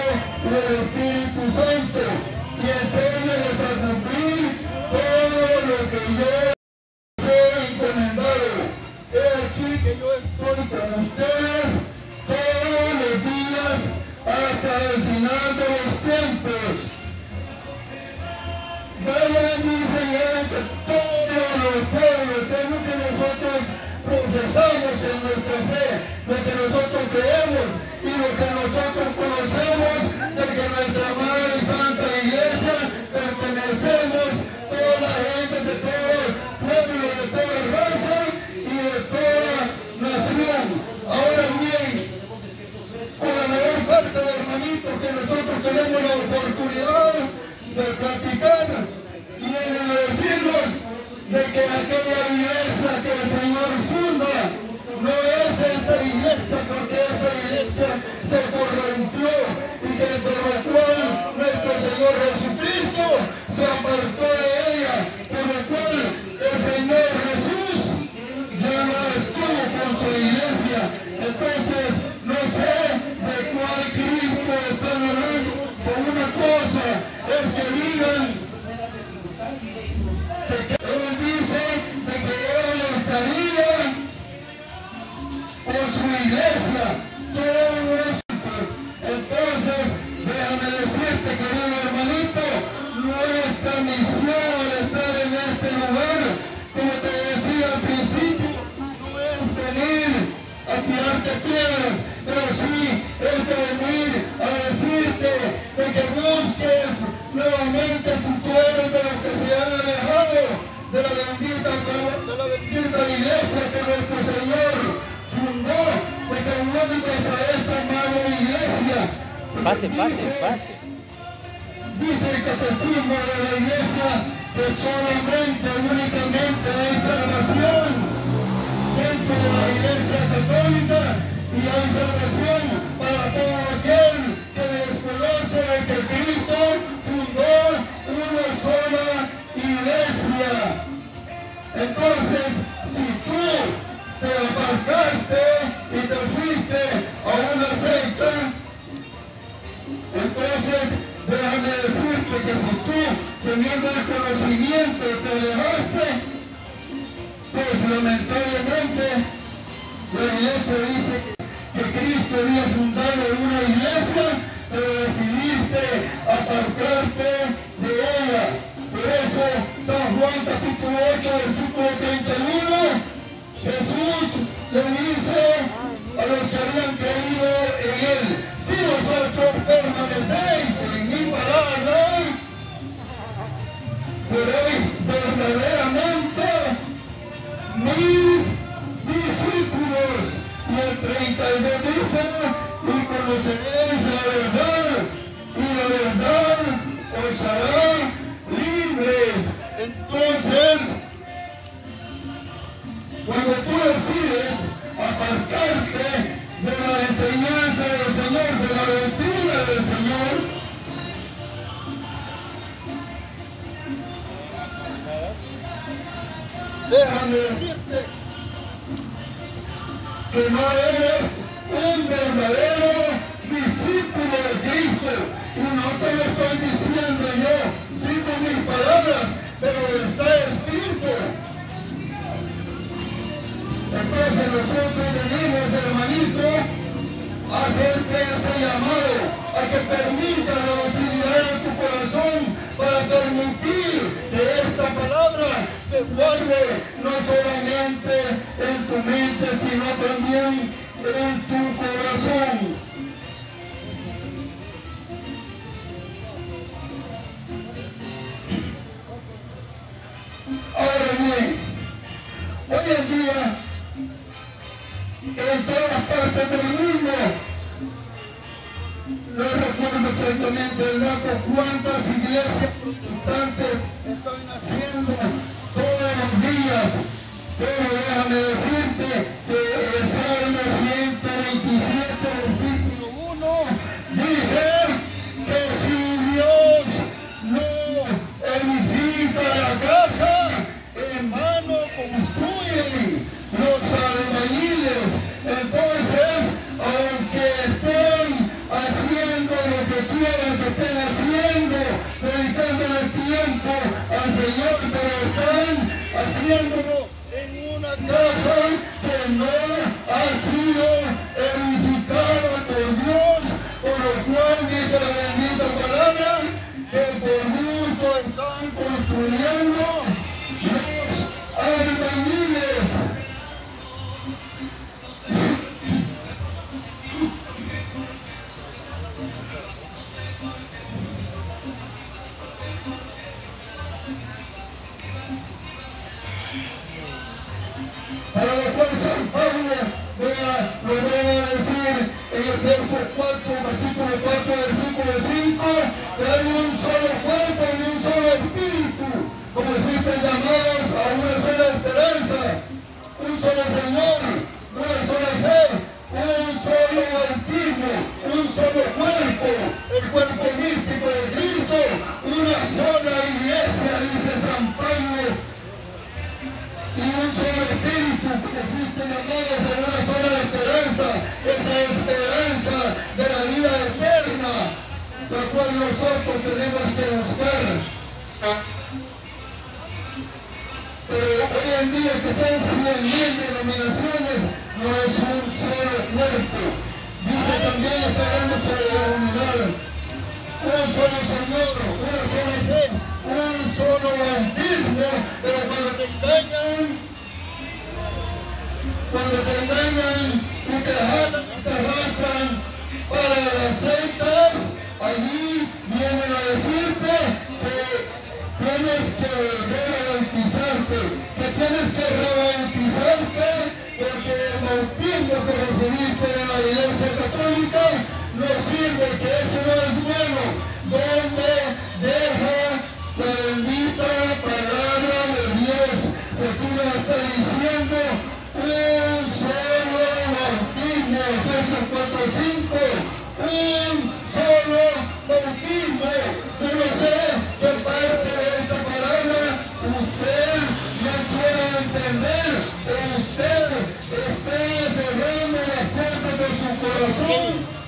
y del Espíritu Santo, y enséñales a cumplir todo lo que yo os he encomendado. He aquí que yo estoy con ustedes todos los días hasta el final de los tiempos. Vayan y enseñen que todos los pueblos, es lo que nosotros profesamos en nuestra fe, lo que nosotros creemos y lo que nosotros conocemos, de que nuestra Madre Santa Iglesia pertenecemos toda la gente de todo pueblo, de toda raza y de toda nación. Ahora bien, con la mayor parte de hermanitos que nosotros tenemos la oportunidad de practicar y de decirnos de que aquella iglesia que el Señor funda no es esta iglesia, porque esa iglesia se corrompió y que por lo cual nuestro Señor Jesucristo se apartó de ella, por lo cual el Señor Jesús ya no estuvo con su iglesia. Entonces no sé de cuál Cristo están hablando. Por una cosa es que digan que Él dice de que Él estaría con su iglesia todos los tiempos. Entonces déjame decirte, querido hermanito, nuestra misión al estar en este lugar, como te decía al principio, no es venir a tirarte piedras, pero sí es de venir a decirte de que busques nuevamente, si tú eres de los que se han alejado de la bendita iglesia que nuestro Señor fundó, de que vuelvas a esa madre iglesia. Pase. Dice el catecismo de la iglesia que solamente, únicamente hay salvación dentro de la iglesia católica y hay salvación para todo aquel que desconoce de que Cristo fundó una sola iglesia. Entonces, si tú te apartaste y te fuiste a una secta, entonces déjame decirte que si tú, teniendo el conocimiento, te alejaste, pues lamentablemente la iglesia dice que Cristo había fundado una iglesia, pero decidiste apartarte de ella. Por eso San Juan capítulo 8 versículo 31, Jesús le dice a los que habían creído en Él: si vosotros permanecéis en mi palabra, seréis verdaderamente mis discípulos. Y el 32 dice: y conoceréis la verdad, y la verdad os hará libres. Entonces, cuando tú decides apartarte de la enseñanza del Señor, de la doctrina del Señor, déjame decirte que no eres un verdadero discípulo de Cristo. Y no te lo estoy diciendo yo, sigo mis palabras, pero está escrito. Entonces nosotros venimos, hermanito, a hacerte ese llamado, a que permita la docilidad de tu corazón para permitir que esta palabra se guarde no solamente en tu mente, sino también en tu corazón. Ahora bien, hoy en día, en todas partes del mundo, no recuerdo exactamente el dato, cuántas iglesias protestantes están haciendo todos los días, pero déjame decirte que el Salmo 127, versículo 1, dice que si Dios no edifica la casa, en vano construyen los albañiles. Entonces, aunque estén haciendo lo que estén haciendo, dedicando el tiempo al Señor, pero están haciéndolo en una casa que no ha sido edificada por Dios, por lo cual dice la bendita palabra que por gusto están construyendo los albañiles. Para lo cual San Pablo lo va a decir en Efesios 4, capítulo 4, versículo 5, que hay un solo cuerpo y un solo espíritu, como fuisten llamados a una sola esperanza, un solo Señor, una sola fe, un solo bautismo, un solo cuerpo, el cuerpo místico de Cristo, una sola iglesia, dice San Pablo, y un solo espíritu, que fuiste llamados a una sola esperanza, esa esperanza de la vida eterna, la cual nosotros tenemos que buscar. Pero hoy en día, que son 100.000 denominaciones, no es un solo cuerpo. Dice también, está hablando sobre la unidad. Un solo Señor, una sola fe, un solo bautismo, pero cuando te engañan y te jalan y te arrastran para las sectas, allí vienen a decirte que tienes que volver a bautizarte, que tienes que rebautizarte, porque el bautismo que recibiste en la Iglesia Católica no sirve, que ese no es bueno, donde deja la bendita palabra de Dios. Se tú lo estás diciendo, un solo bautismo, Efesios 4:5, un solo bautismo. Yo no sé qué parte de esta palabra usted no puede entender, pero usted está cerrando las puertas de su corazón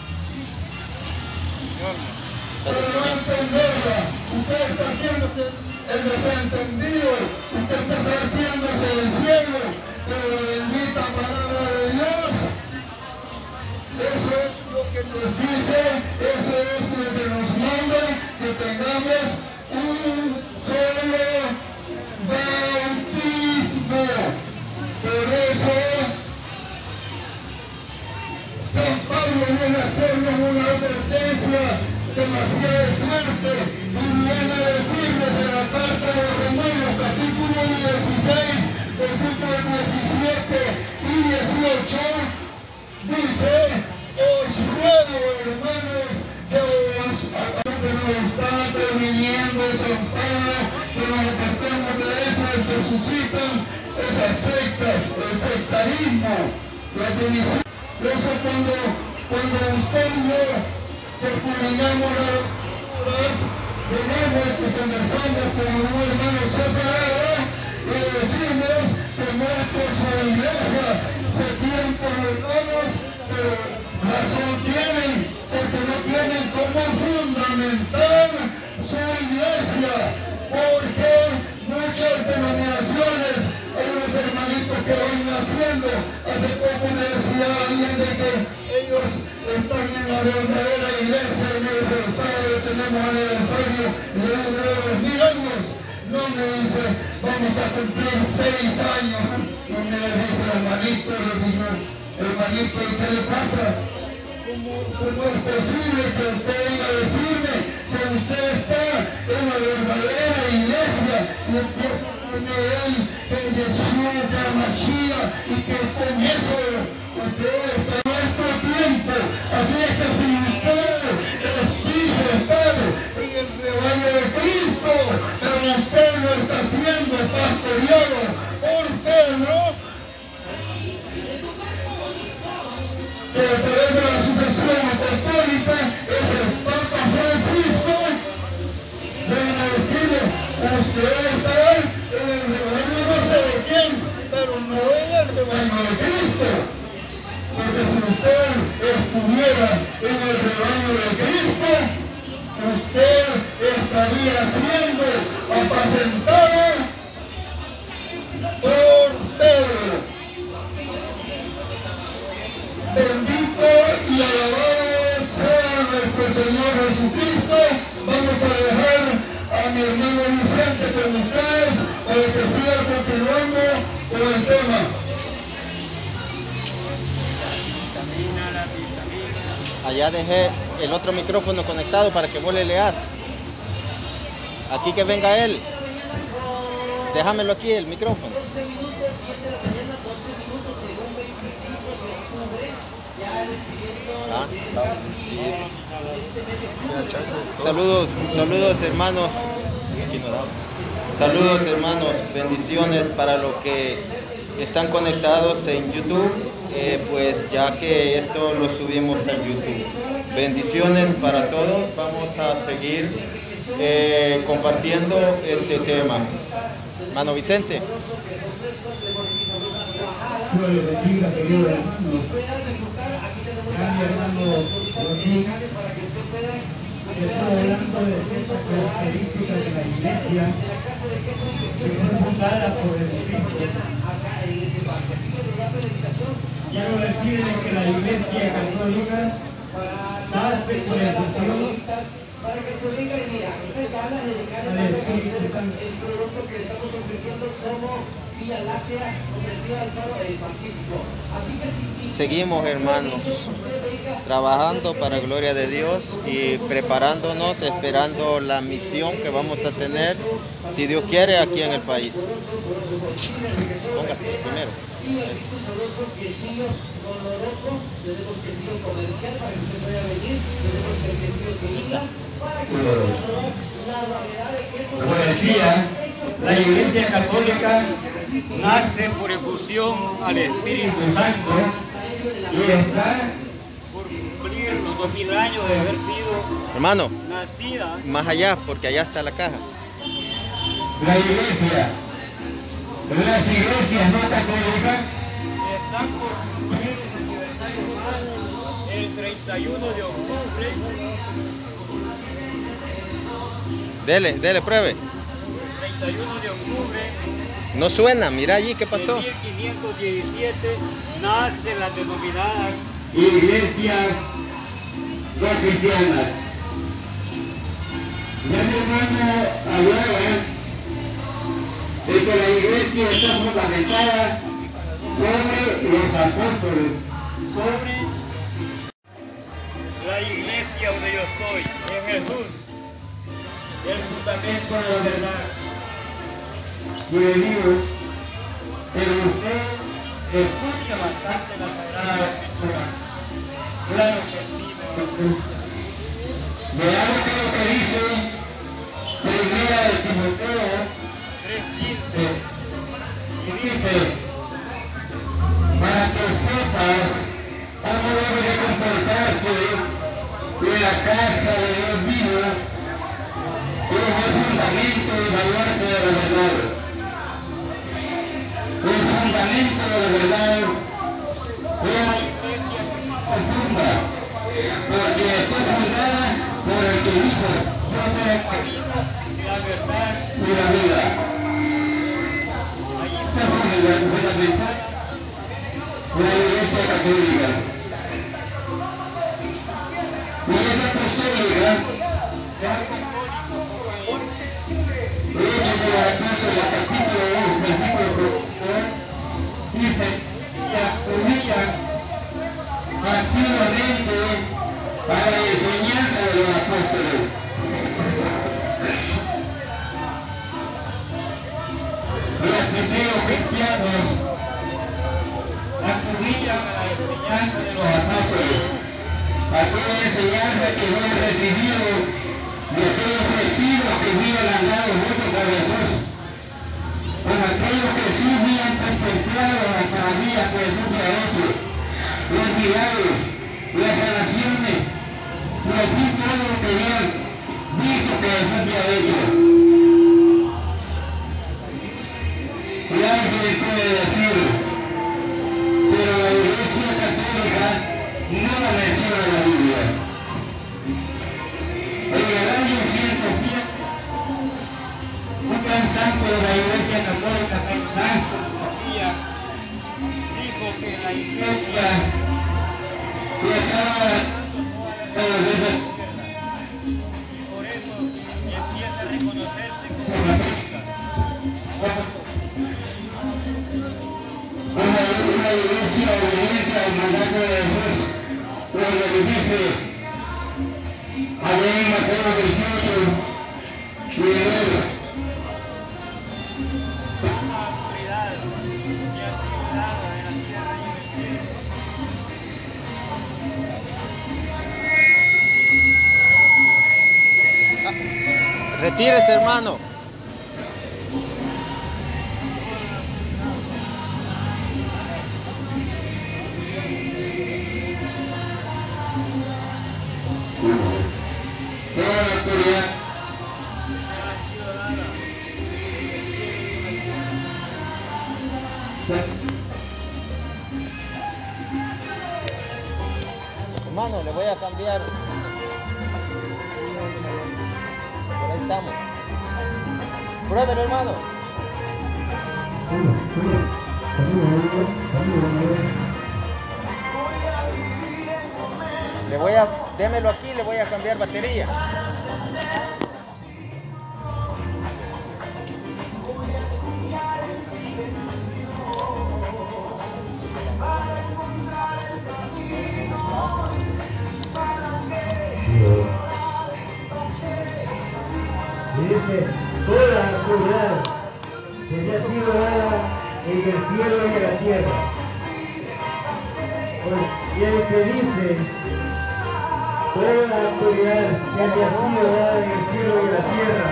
para no entenderla. Usted está haciéndose el desentendido, usted está haciéndose el cielo, pero la bendita palabra de Dios, eso es lo que nos dice, eso es lo que nos manda, que tengamos un solo bautismo. Por eso San Pablo viene a hacernos una advertencia demasiado fuerte y viene a decirnos en la carta de Romanos, capítulo 16, versículos 17 y 18, dice: os ruego, hermanos, que nos está previniendo San Pablo, que nos apartemos de eso, que suscitan esas sectas, el sectarismo, la división. Por eso cuando usted y yo, que culminamos las lecturas, venimos y conversamos con un hermano separado y le decimos que no es que su iglesia se tienen por los lados, pero razón tienen, porque no tienen cómo fundamentar su iglesia, porque muchas denominaciones, hay unos hermanitos que van naciendo. Hace poco me decía alguien de que ellos están en la verdadera iglesia y el sábado tenemos aniversario de unos 1000 años. No, me dice, vamos a cumplir 6 años. Y me dice, hermanito, le digo, hermanito, ¿y qué le pasa? ¿Cómo es posible que usted venga a decirme que usted está en la verdadera iglesia y empieza a poner que Jesús de Mashiach y que con eso usted está en nuestro tiempo? Así es que si usted quiso estar en el rebaño de Cristo, pero usted no está siendo pastoreado por Pedro, que tenemos la sucesión apostólica, es el Papa Cristo. Vamos a dejar a mi hermano Vicente con ustedes para que siga continuando con el tema. Allá dejé el otro micrófono conectado para que vos le leas. Aquí que venga él. Déjamelo aquí, el micrófono. Ah, sí. Saludos, saludos hermanos. Aquí no da. Saludos hermanos, bendiciones para los que están conectados en YouTube, pues ya que esto lo subimos a YouTube. Bendiciones para todos, vamos a seguir compartiendo este tema. Hermano Vicente. Dios les bendiga, queridos hermanos. Ya mi hermano Joaquín está hablando de ciertas características de la iglesia que fue fundada por el Espíritu. Quiero decirles que la iglesia católica nace por ejecución al Espíritu Santo. Seguimos hermanos, trabajando para gloria de Dios y preparándonos, esperando la misión que vamos a tener, si Dios quiere, aquí en el país. Póngase primero. Como decía, la Iglesia Católica nace por efusión al Espíritu Santo y está por cumplir los 2000 años de haber sido Hermano, nacida. más allá, porque allá está la caja. La iglesia, las iglesias no católicas, Están por cumplir el aniversario más el 31 de octubre. Dele, pruebe. El 31 de octubre No suena, mira allí, ¿qué pasó? en 1517 nace la denominada Iglesia no cristianas. Ya mi hermano hablaba de que la iglesia está fundamentada sobre los apóstoles. sobre la iglesia donde yo estoy, en Jesús, el fundamento de la verdad. Y le digo, pero usted Escucha bastante la Sagrada Escritura. Claro que sí, me gusta. veamos lo que dice Primera de Timoteo 3:15. y dice, para que sepas cómo debe de comportarse en la casa de Dios vivo, que es el fundamento y baluarte de la verdad. El fundamento de la verdad es profunda, porque fue fundada por el que dijo, yo soy el camino La verdad, y la vida. Esta es fundamental la iglesia católica. La iglesia apostólica de la apóstola capítulo 2, versículo 2, dice, y acudían activamente a la enseñanza de los apóstoles. Los primeros cristianos acudían a la enseñanza de los apóstoles, aquella enseñanza que habían recibido de aquellos vestidos que habían andado juntos con Jesús, con aquellos que sí habían contemplado las maravillas que Jesús había hecho, los milagros, las sanaciones, iglesia obediente al mandato de Jesús, por lo que dice allá en Mateo 28, primero. Retírese, hermano. Toda la autoridad Hermano, le voy a cambiar. Por ahí estamos. Brother, hermano. Démelo aquí, le voy a cambiar batería. Dice, toda la autoridad sería sido dada en el cielo y en la tierra. Y el que dice, toda la autoridad que haya sido dada en el cielo y en la tierra,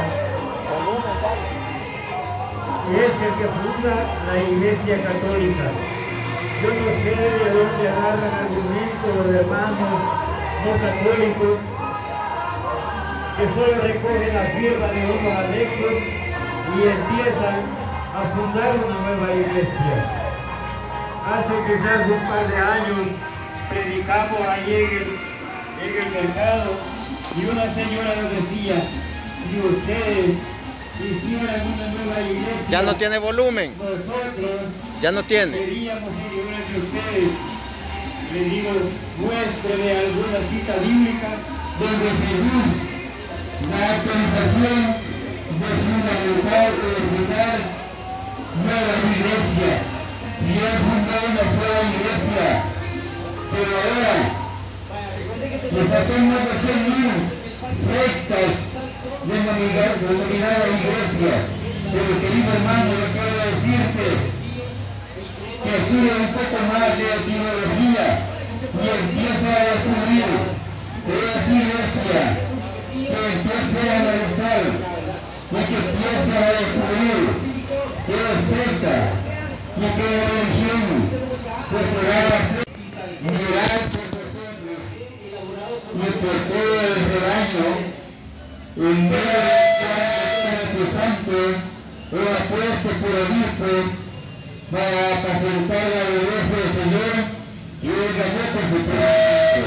es el que funda la Iglesia Católica. Yo no sé de dónde agarran argumentos los hermanos no católicos que solo recogen la firma de unos adeptos y empiezan a fundar una nueva iglesia. Hace quizás un par de años predicamos allí en el mercado y una señora nos decía, si ustedes hicieran una nueva iglesia, Ya no tiene volumen. nosotros Ya no tiene. queríamos ir igual que ustedes. Les digo, muéstrele alguna cita bíblica donde Jesús da autorización de fundamentar o de fundar nuevas iglesias. Y él fundó una sola iglesia, pero ahora se están más de 100.000 sectas denominadas iglesias. Pero querido hermano, yo quiero decirte que estudie un poco más de teología y empieza a descubrir que es iglesia, que empiece a analizar y que empiece a descubrir que es secta y que es religión, porque va a ser mirar por nosotros y por todo el rebaño en medio de Espíritu Santo o apuesto por obispo para apacentar la iglesia del Señor y el ganó con su propio.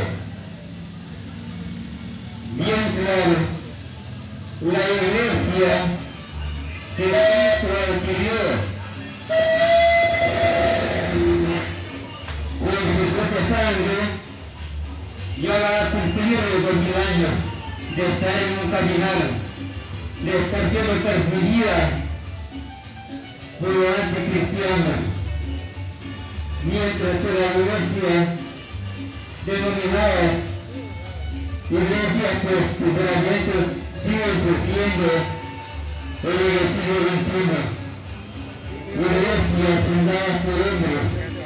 Mientras la iglesia que Cristo adquirió con su propia sangre ya va a cumplir los 2000 años de estar en un caminar, de estar siendo perseguida por los anticristianos, mientras que la iglesia denominada iglesia pues sinceramente sigue surgiendo en el siglo XXI, iglesias fundadas por hombres.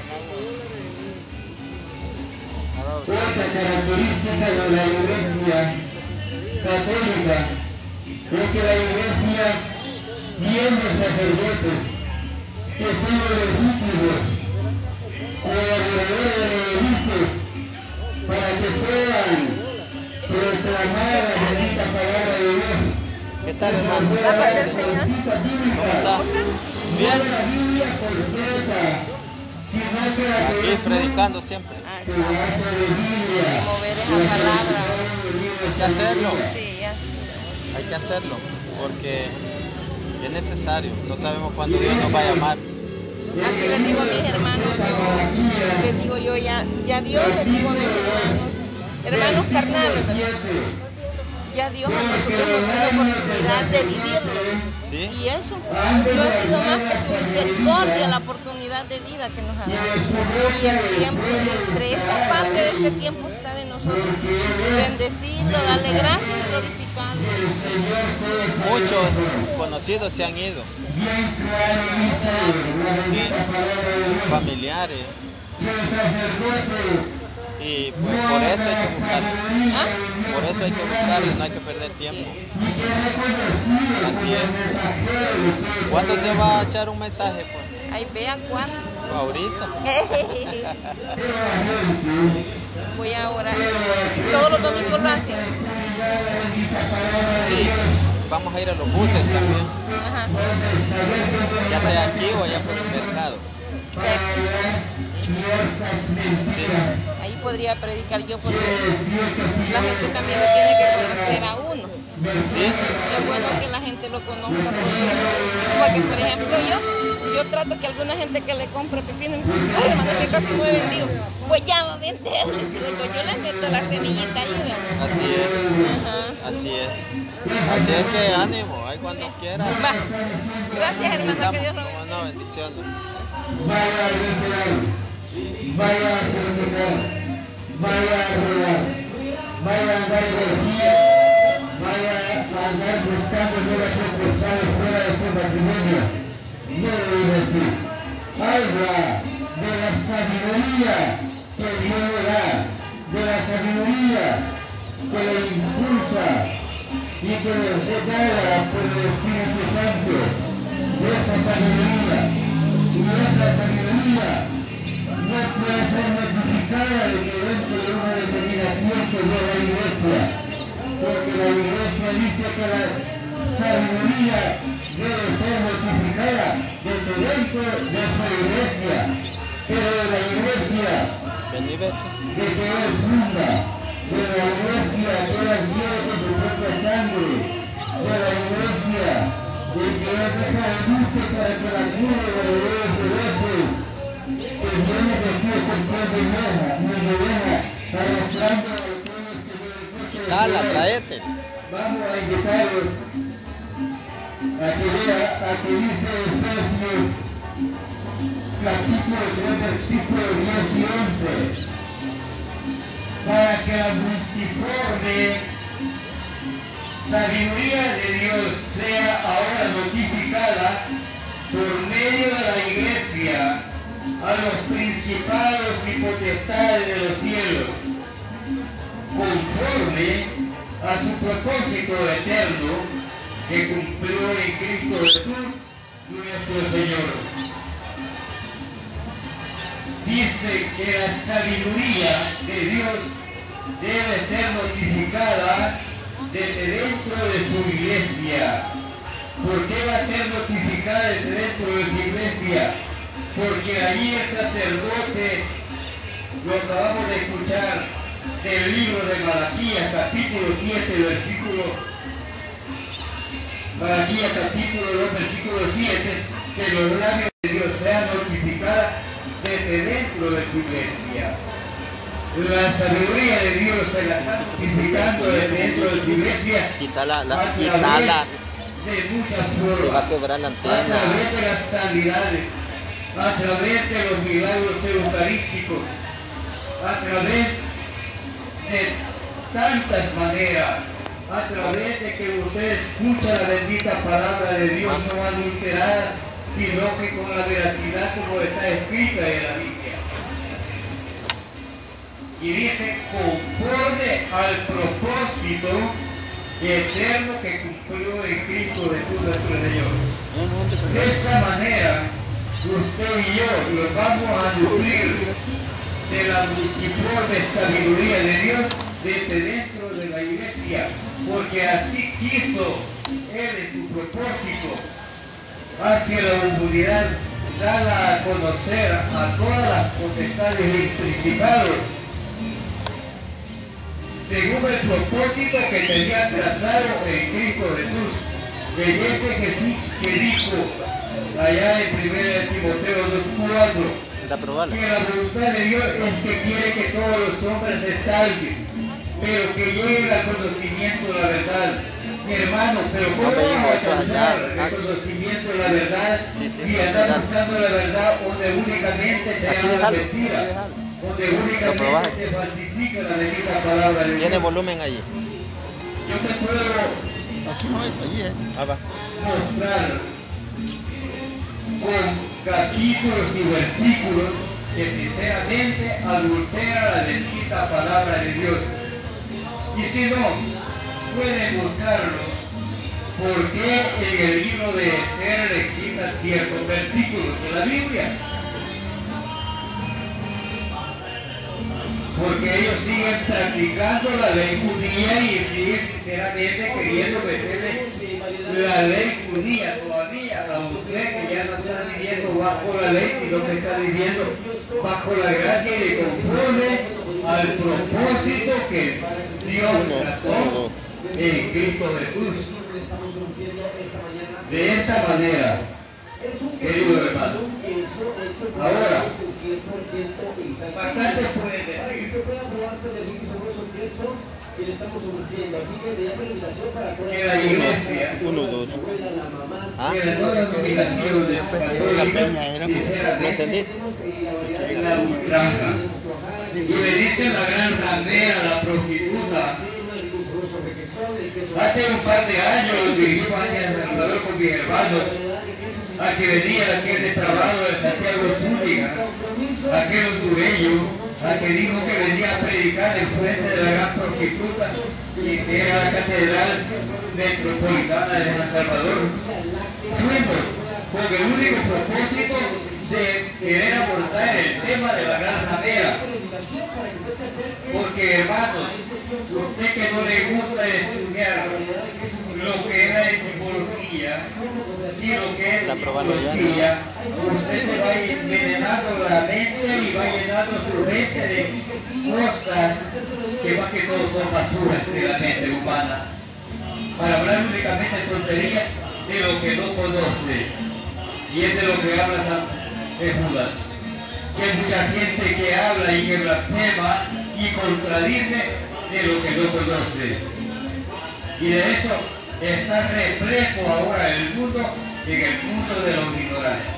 Otra característica de la iglesia católica es que la iglesia tiene sacerdotes que son los legítimos colaboradores de los obispos para que puedan proclamar la bendita palabra de Dios. ¿Qué tal, hermano? La paz del Señor. ¿Cómo está? Bien. La Biblia completa, sino que la Aquí predicando siempre. Hay que mover esa palabra. Hay que hacerlo. Sí, así. Hay que hacerlo. Porque es necesario. No sabemos cuándo Dios nos va a llamar. Así les digo a mis hermanos, les digo yo, ya Dios les digo a mis hermanos carnales, ¿verdad? ya Dios a nosotros nos da la oportunidad de vivirlo. ¿Sí? Y eso no ha sido más que su misericordia, la oportunidad de vida que nos ha dado. Y el tiempo, entre esta parte de este tiempo está de nosotros bendecirlo, darle gracias y glorificarlo. Muchos conocidos se han ido. Sí, familiares. Y pues por eso hay que buscar. Por eso hay que buscar y no hay que perder tiempo. Así es. ¿Cuándo se va a echar un mensaje? Pues? Ahí vean cuándo. Ahorita. Voy a orar. ¿Todos los domingos lo hacen? Sí, vamos a ir a los buses también. Ajá. Ya sea aquí o allá por el mercado. Sí. Ahí podría predicar yo porque la gente también lo tiene que conocer a uno. ¿Sí? Es bueno que la gente lo conozca porque por ejemplo yo trato que alguna gente que le compra pepino me dice, ay hermano, que casi no he vendido, pues ya va a vender. Entonces yo le meto la semillita ahí, ¿verdad? Así es. Ajá. Así es. Así es que ánimo, ahí cuando quiera. Va. Gracias hermano, que Dios lo bendiga. No, bendiciones. Vaya a retirar, vaya a terminar, vaya a robar, vaya a andar energía, vaya a andar buscando nuevas sucursales fuera de su matrimonio. No lo digo así. Habla de la sabiduría que Dios le da, de la sabiduría que le impulsa y que le fue dada por el Espíritu Santo. De esa sabiduría. Y esa sabiduría no puede ser notificada de que dentro de una determinación que dio la Iglesia, porque la Iglesia dice que la sabiduría debe ser notificada desde dentro de su Iglesia, pero de la Iglesia Vení, vete. de que es funda, de la Iglesia que él adquiere con su propia sangre, de la Iglesia de que él deja el gusto para que la cura de los derechos que viene de ti con pie de oveja, arrastrando a los pueblos que vienen. Quítala, traete. Vamos a invitarlos a que dice Efesios capítulo 3 versículos 10 y 11 para que la multiforme sabiduría de Dios sea ahora notificada por medio de la Iglesia a los principados y potestades de los cielos, conforme a su propósito eterno que cumplió en Cristo Jesús, nuestro Señor. Dice que la sabiduría de Dios debe ser notificada desde dentro de su iglesia. ¿Por qué va a ser notificada desde dentro de su iglesia? Porque allí el sacerdote, lo acabamos de escuchar del libro de Malaquías, capítulo 7, versículo, Malaquías capítulo 2, versículo 7, que los labios de Dios sean notificadas desde dentro de su iglesia. La sabiduría de Dios se la está notificando desde dentro de su iglesia. Quítala, quítala. De muchas formas. Se va a quebrar la antena. A través de las sanidades, a través de los milagros eucarísticos, a través de tantas maneras, a través de que usted escucha la bendita palabra de Dios no adulterada, sino que con la veracidad como está escrita en la Biblia. Y dice, conforme al propósito eterno que cumplió en Cristo Jesús nuestro Señor. De esta manera, usted y yo los vamos a nutrir de la multiforme sabiduría de Dios desde dentro de la iglesia, porque así quiso Él en su propósito hacia la humanidad, darla a conocer a todas las potestades y principados según el propósito que tenía trazado en Cristo Jesús. En ese Jesús que dijo allá en 1 Timoteo 2:4 que la voluntad de Dios es que quiere que todos los hombres se salven pero que lleguen al conocimiento de la verdad. Mi hermano, pero ¿cómo No te digo vamos a eso alcanzar allá. el conocimiento de la verdad Sí, si estás buscando la verdad donde únicamente te Aquí hablan déjalo, mentiras? aquí déjalo. Donde Lo únicamente probás. te falsifica la bendita palabra de Dios. Tiene volumen allí. Yo te puedo Aquí no es, allí es. Ah, va. mostrar con capítulos y versículos que sinceramente adultera la bendita palabra de Dios. Y si no, pueden buscarlo, porque en el libro de Esther le quitan ciertos versículos de la Biblia. Porque ellos siguen practicando la ley judía y siguen sinceramente queriendo meterle la ley judía todavía a usted que ya no está viviendo bajo la ley, sino que está viviendo bajo la gracia y de conforme al propósito que Dios trató en Cristo Jesús. De esta manera, querido hermano, ahora, bastante puede decir que la iglesia, 1, 2. Ah, que la nueva denominación de católica, ¿me encendiste? la ultraja. Y me dicen la gran ramera, la prostituta. Hace un par de años dirigí a San Salvador con mi hermano, a que venía aquel depravado de Santiago Zúñiga, aquel hondureño, a que dijo que venía a predicar en frente de la gran prostituta y que era la catedral metropolitana de San Salvador. Fuimos con el único propósito de querer abordar el tema de la gran ramera. Porque, hermanos, usted que no le gusta estudiar lo que es la etimología y lo que es la psicología, usted se va envenenando la mente y va llenando su mente de cosas que más que todo son basuras de la mente humana. Para hablar únicamente tonterías de lo que no conoce. Y es de lo que habla Judas. Que hay mucha gente que habla y que blasfema y contradice de lo que no conoce. Y de eso está repleto ahora el mundo, en el mundo de los ignorantes.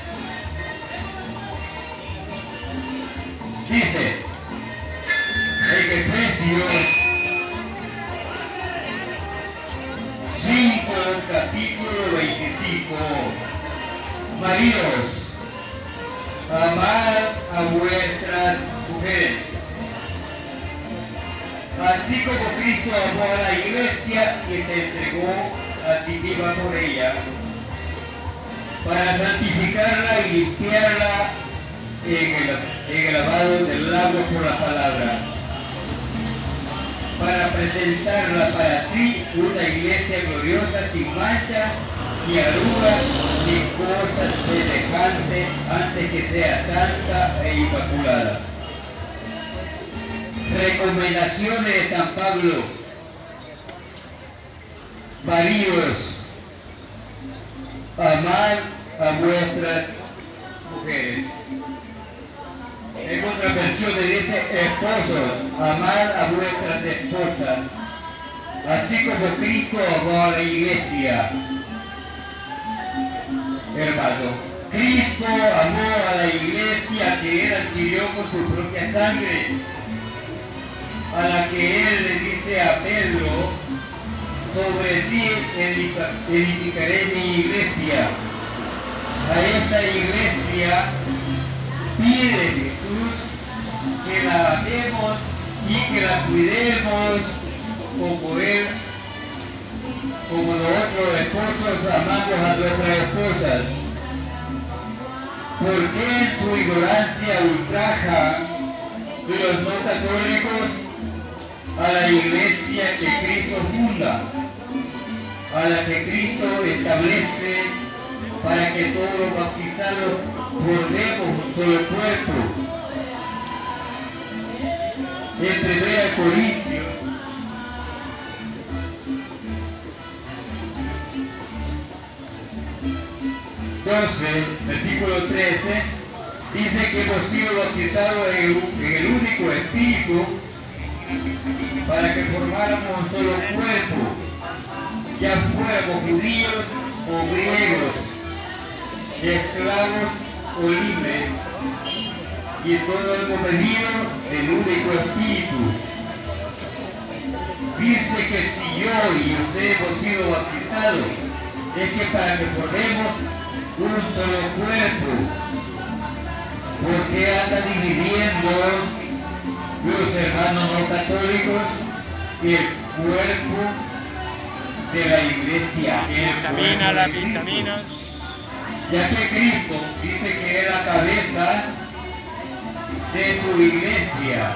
Dice en Efesios 5, capítulo 25, maridos, amad a vuestras mujeres, así como Cristo amó a la iglesia y se entregó a sí misma por ella, para santificarla y limpiarla en el lavado del agua por la palabra, para presentarla para ti una iglesia gloriosa, sin mancha, ni arruga, ni cosa semejante, antes que sea santa e inmaculada. Recomendaciones de San Pablo. Maridos, amad a vuestras mujeres. En otra versión le dice, esposos, amad a vuestras esposas, así como Cristo amó a la iglesia. Hermano, Cristo amó a la iglesia que Él adquirió con su propia sangre, a la que Él le dice a Pedro, sobre ti edificaré mi iglesia. A esta iglesia pide Jesús que la amemos y que la cuidemos como Él, como nosotros esposos amamos a nuestras esposas. ¿Por qué en tu ignorancia ultraja los no católicos a la iglesia que Cristo funda, a la que Cristo establece para que todos los bautizados formemos un solo cuerpo? En 1 Corintios 12, versículo 13, dice que hemos sido bautizados en el único Espíritu para que formáramos un solo cuerpo, ya fuéramos judíos o griegos, esclavos o libres, y todo hemos venido del único espíritu. Dice que si yo y usted hemos sido bautizados, es que para que formemos un solo cuerpo, porque anda dividiendo los hermanos no católicos el cuerpo de la iglesia, Vitamina, las vitaminas. ya que Cristo dice que es la cabeza de su iglesia.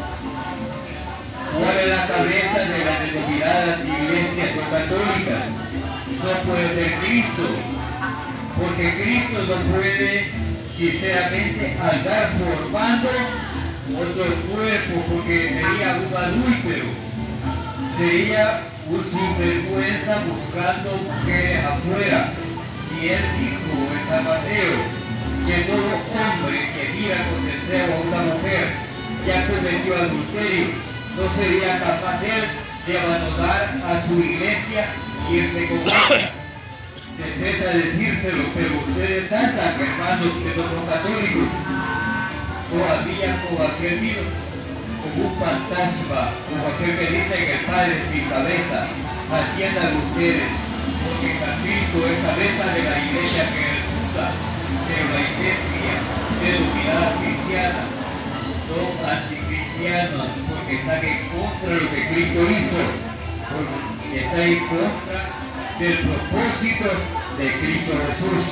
¿Cuál es la cabeza de las denominadas iglesias no católicas? No puede ser Cristo, porque Cristo no puede sinceramente andar formando otro cuerpo, porque sería un adúltero, sería un sinvergüenza buscando mujeres afuera. Y él dijo en San Mateo que todo hombre que mira con deseo a una mujer ya cometió adulterio. No sería capaz él de abandonar a su iglesia y irse con ella. Necesita decírselo, pero ustedes santas, hermanos que no son católicos, todavía como aquel vino, como un fantasma, como aquel que dice que el Padre es mi cabeza. Atiendan ustedes, porque Cristo es cabeza de la iglesia que es justa, pero la iglesia denominada cristiana son anticristianos, porque están en contra de lo que Cristo hizo, porque está en contra del propósito de Cristo Jesús.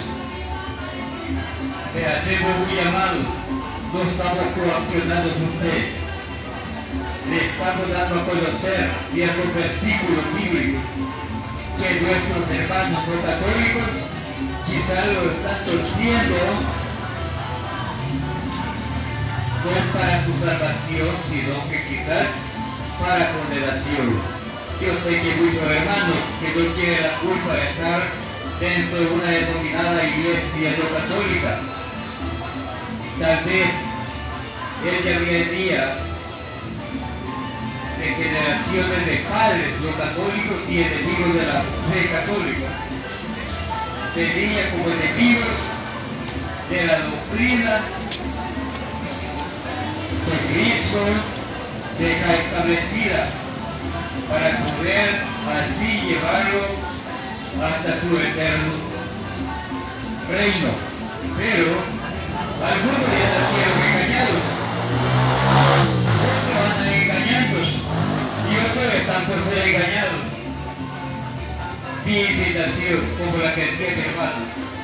Le hacemos un llamado, no estamos coaccionando su fe, le estamos dando a conocer ciertos versículos bíblicos que nuestros hermanos no católicos quizás lo están torciendo, no para su salvación, sino que quizás para condenación. Yo sé que hay muchos hermanos que no tienen la culpa de estar dentro de una denominada iglesia no católica. Tal vez ella venía de generaciones de padres no católicos y enemigos de la fe católica. Venía como enemigos de la doctrina que Cristo deja establecida para poder así llevarlo hasta su eterno reino. Pero algunos ya nacieron engañados, otros van engañando y otros están por ser engañados. Mi invitación, como la que decía mi hermano,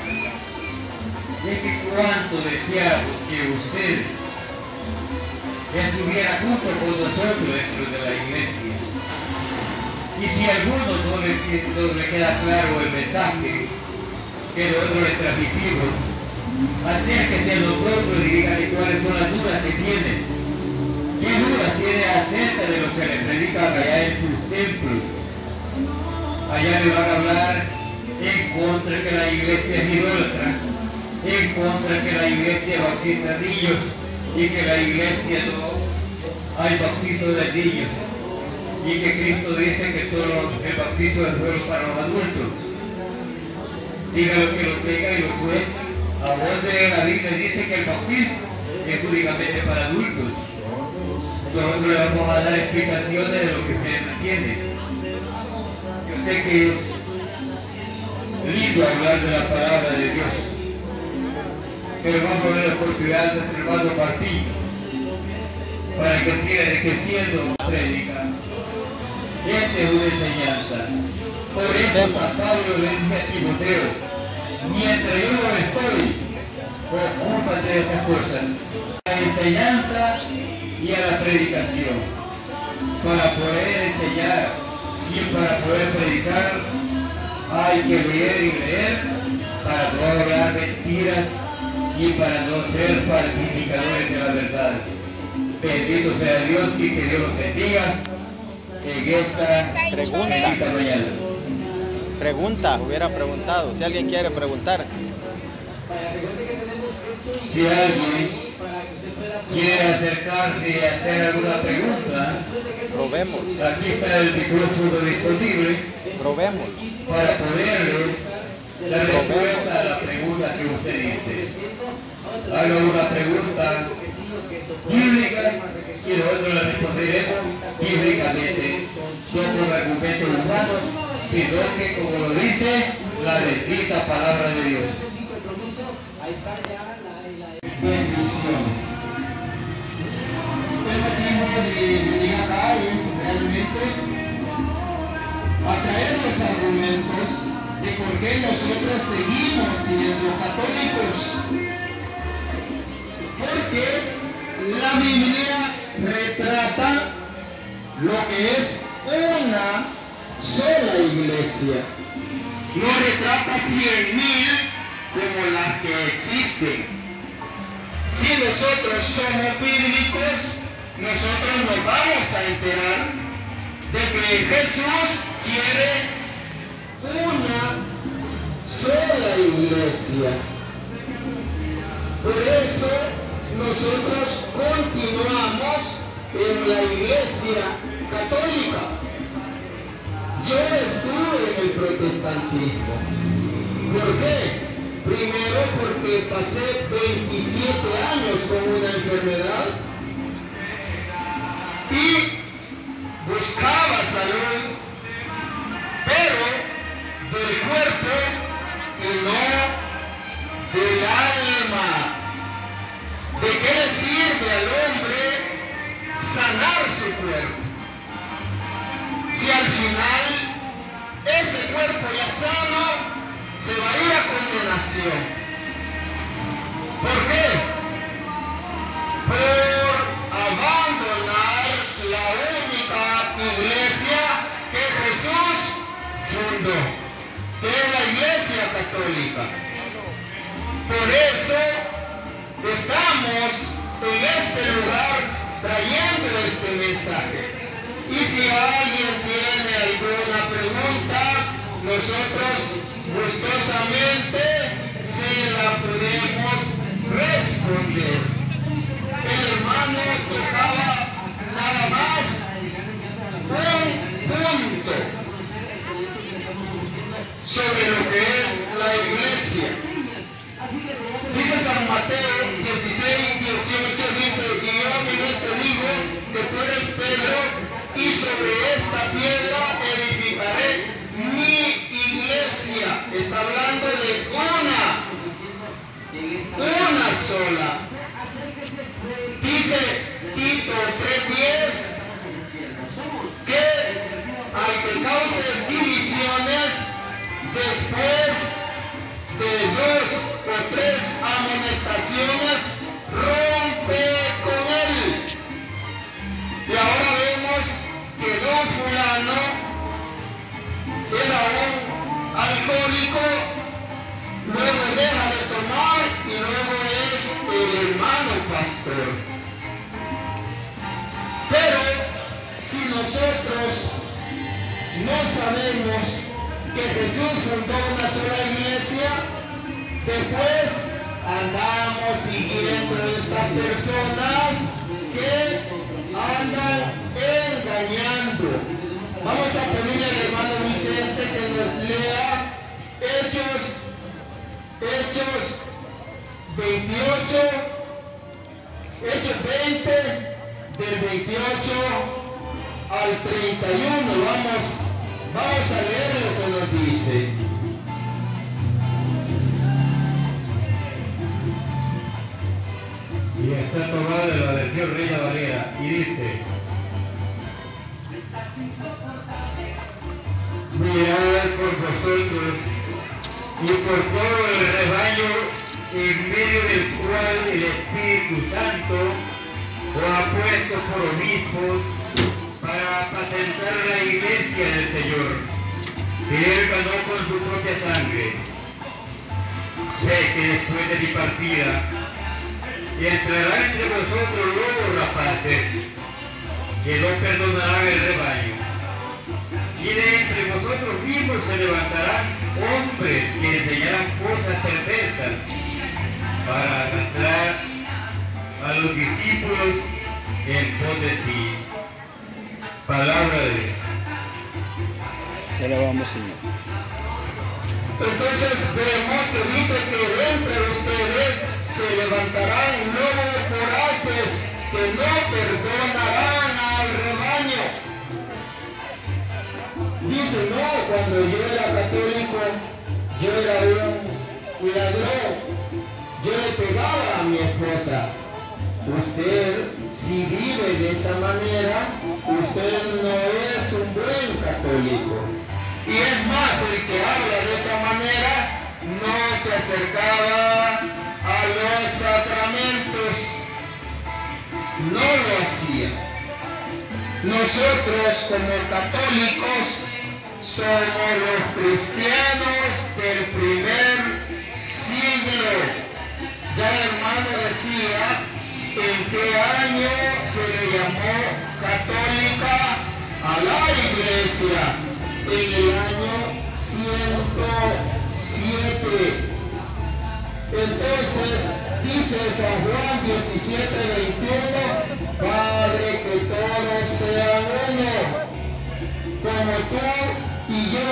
es que cuánto deseamos que usted estuviera junto con nosotros dentro de la iglesia. Y si a alguno no le queda claro el mensaje que nosotros le transmitimos, acérquese a nosotros y díganle cuáles son las dudas que tienen. ¿Qué dudas tiene acerca de lo que le predican allá en sus templos? Allá le van a hablar en contra de que la iglesia es idólatra, en contra de que la iglesia bautiza niños y que la iglesia no hay bautizo de niños. Y que Cristo dice que solo el bautismo es solo para los adultos. Dígalo que lo tenga y lo cuente. A vos de la Biblia dice que el bautismo es únicamente para adultos. Nosotros le vamos a dar explicaciones de lo que ustedes no entienden. Yo sé que es lindo hablar de la palabra de Dios, pero vamos a ver la oportunidad de nuestro hermano Martín para que siga enriqueciendo la prédica. Esta es una enseñanza. Por eso San Pablo le dice a Timoteo, mientras yo no estoy, ocúpate de esas cosas, a la enseñanza y a la predicación. Para poder enseñar y para poder predicar hay que leer y leer para no hablar mentiras y para no ser falsificadores de la verdad. Bendito sea Dios y que Dios los bendiga en esta mañana. Pregunta, hubiera preguntado. Si alguien quiere preguntar. Si alguien quiere acercarse y hacer alguna pregunta, Probemos. aquí está el micrófono disponible Probemos. para poderle dar respuesta a la pregunta que usted dice. Haga una pregunta bíblica y nosotros la responderemos bíblicamente, no con argumentos humanos, sino que, como lo dice la bendita palabra de Dios. Bendiciones. El motivo de venir acá es realmente atraer los argumentos de por qué nosotros seguimos siendo católicos. Porque la Biblia retrata lo que es una sola iglesia. No retrata 100.000 como las que existen. Si nosotros somos bíblicos, nosotros nos vamos a enterar de que Jesús quiere una sola iglesia. Por eso nosotros continuamos en la iglesia católica. Yo estuve en el protestantismo. ¿Por qué? Primero porque pasé 27 años con una enfermedad y buscaba salud, pero del cuerpo y no del alma. ¿De qué le sirve al hombre sanar su cuerpo si al final ese cuerpo ya sano se va a ir a condenación? ¿Por qué? Por abandonar la única iglesia que Jesús fundó, que es la Iglesia Católica. Por eso estamos en este lugar trayendo este mensaje. Y si alguien tiene alguna pregunta, nosotros gustosamente se la podemos responder. El hermano tocaba nada más un punto sobre lo que es la iglesia. Dice San Mateo 16:18, dice: y yo mi vez te digo que tú eres Pedro, y sobre esta piedra edificaré mi iglesia. Está hablando de una sola. Dice Tito 3:10 que al que cause divisiones después de 2 o 3 amonestaciones, rompe con él. Y ahora vemos que don fulano era un alcohólico, luego deja de tomar y luego es el hermano pastor. Pero si nosotros no sabemos que Jesús fundó una sola iglesia, después andamos siguiendo estas personas que andan engañando. Vamos a pedirle al hermano Vicente que nos lea Hechos 20 del 28 al 31. Vamos a leer lo que nos dice. Y está tomada de la versión Reina Valera y dice: mirad por vosotros y por todo el rebaño en medio del cual el Espíritu Santo os ha puesto por obispos para apacentar la iglesia del Señor, que Él ganó con su propia sangre. Sé que después de mi partida entrarán entre vosotros lobos rapaces, que no perdonarán el rebaño. Y de entre vosotros mismos se levantarán hombres que enseñarán cosas perversas para arrastrar a los discípulos en pos de ti. Palabra de Dios. Te alabamos, Señor. Entonces vemos que dice que de entre ustedes se levantarán lobos voraces que no perdonarán al rebaño. Dice, no, cuando yo era católico, yo era un ladrón, yo le pegaba a mi esposa. Usted, si vive de esa manera, usted no es un buen católico. Y es más, el que habla de esa manera no se acercaba a los sacramentos, no lo hacía. Nosotros como católicos somos los cristianos del primer siglo. Ya el hermano decía en qué año se le llamó católica a la iglesia. En el año 107. Entonces dice San Juan 17:21, Padre, que todos sean uno, como tú y yo.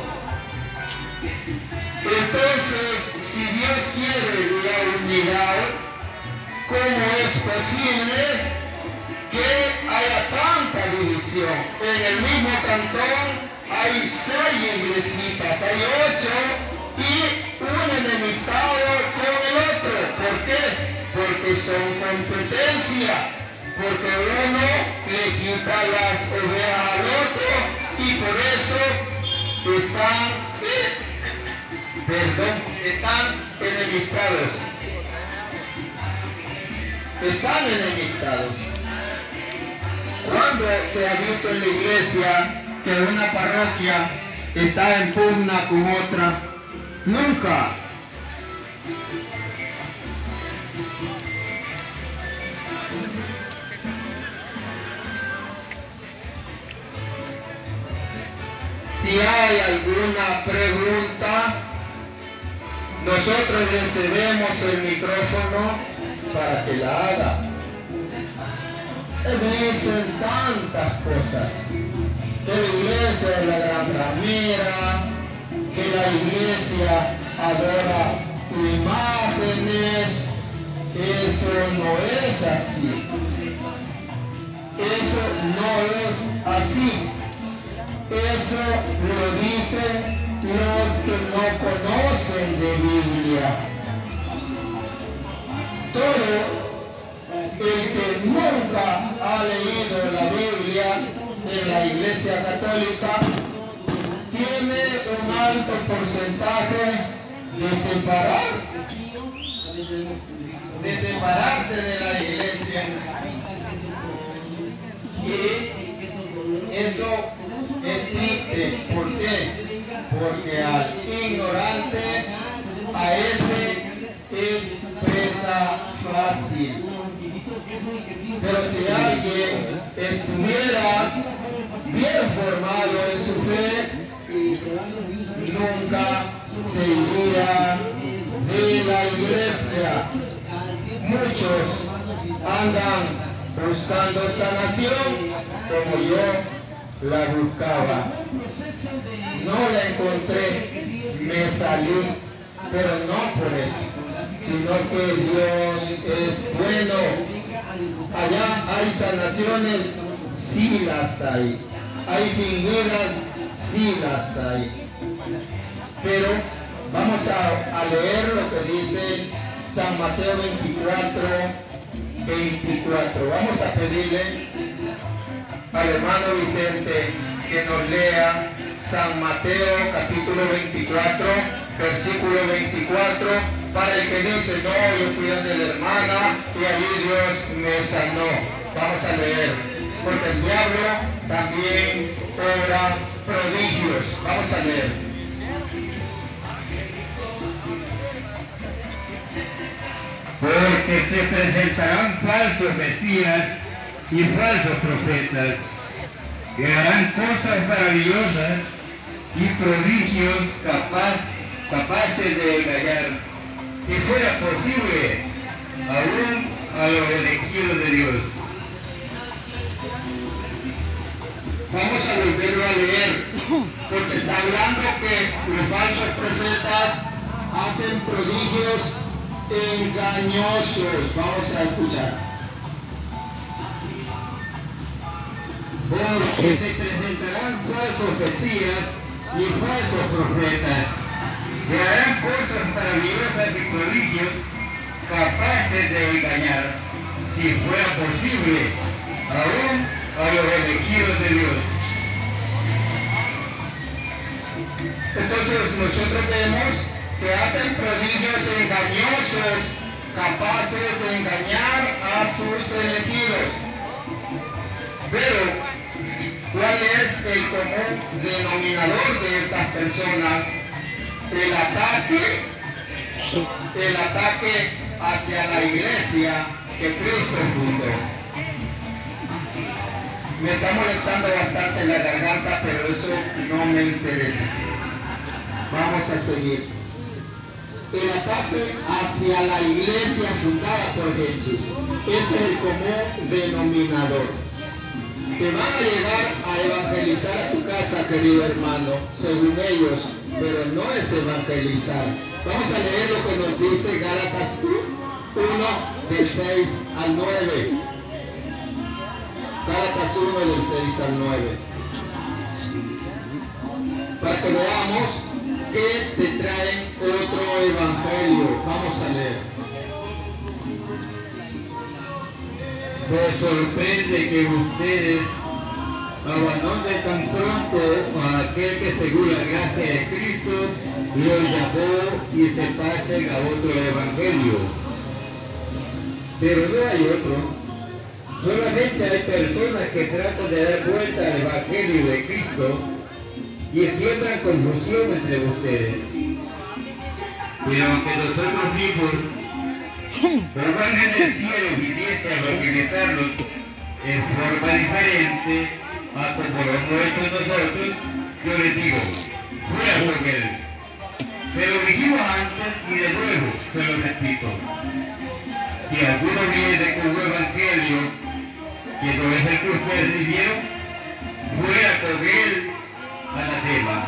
Entonces, si Dios quiere la unidad, ¿cómo es posible que haya tanta división? En el mismo cantón hay 6 iglesitas, hay 8 y un enemistado con el otro. ¿Por qué? Porque son competencia, porque uno le quita las ovejas al otro y por eso están enemistados. Están enemistados. ¿Cuándo se ha visto en la iglesia que una parroquia está en pugna con otra? Nunca. Si hay alguna pregunta, nosotros le cedemos el micrófono para que la haga. Me dicen tantas cosas. Que la iglesia es la gran ramera, que la iglesia adora imágenes. Eso no es así. Eso no es así. Eso lo dicen los que no conocen de Biblia. Todo el que nunca ha leído la Biblia en la Iglesia Católica tiene un alto porcentaje de separarse de la Iglesia. Y eso es triste. ¿Por qué? Porque al ignorante, a ese es presa fácil. Pero si alguien estuviera bien formado en su fe, nunca se iría de la iglesia. Muchos andan buscando sanación como yo la buscaba. No la encontré, me salí, pero no por eso, sino que Dios es bueno. Allá hay sanaciones, sí las hay. Hay fingidas, sí las hay. Pero vamos a leer lo que dice San Mateo 24. Vamos a pedirle al hermano Vicente que nos lea San Mateo capítulo 24, versículo 24, para el que dice, no, yo fui donde la hermana y allí Dios me sanó. Vamos a leer, porque el diablo también obra prodigios. Vamos a leer. Porque se presentarán falsos mesías y falsos profetas, que harán cosas maravillosas y prodigios capaces de engañar, si fuera posible, aún a los elegidos de Dios. Vamos a volverlo a leer, porque está hablando que los falsos profetas hacen prodigios engañosos. Vamos a escuchar. Porque se presentarán falsas profecías y falsos profetas, que harán cosas maravillosas y prodigios capaces de engañar, si fuera posible, aún a los elegidos de Dios. Entonces nosotros vemos que hacen prodigios engañosos, capaces de engañar a sus elegidos. Pero ¿cuál es el común denominador de estas personas? El ataque hacia la iglesia que Cristo fundó. Me está molestando bastante la garganta, pero eso no me interesa. Vamos a seguir. El ataque hacia la iglesia fundada por Jesús. Ese es el común denominador. Te van a llegar a evangelizar a tu casa, querido hermano, según ellos, pero no es evangelizar. Vamos a leer lo que nos dice Gálatas 1, del 6 al 9. Gálatas 1, del 6 al 9. Para que veamos que te trae otro evangelio. Vamos a leer. Me sorprende que ustedes abandonen tan pronto a aquel que según la gracia de Cristo los llamó y se pasen a otro evangelio. Pero no hay otro. Solamente hay personas que tratan de dar vuelta al evangelio de Cristo y siembran confusión entre ustedes. Pero aunque nosotros mismos pero van en el cielo viniese a evangelizarlos en forma diferente a como lo hemos hecho nosotros, yo les digo, fuera con él. Se lo dijimos antes y de nuevo se lo repito. Si alguno viene con un evangelio que no es el que ustedes vivieron, fuera con él anatema.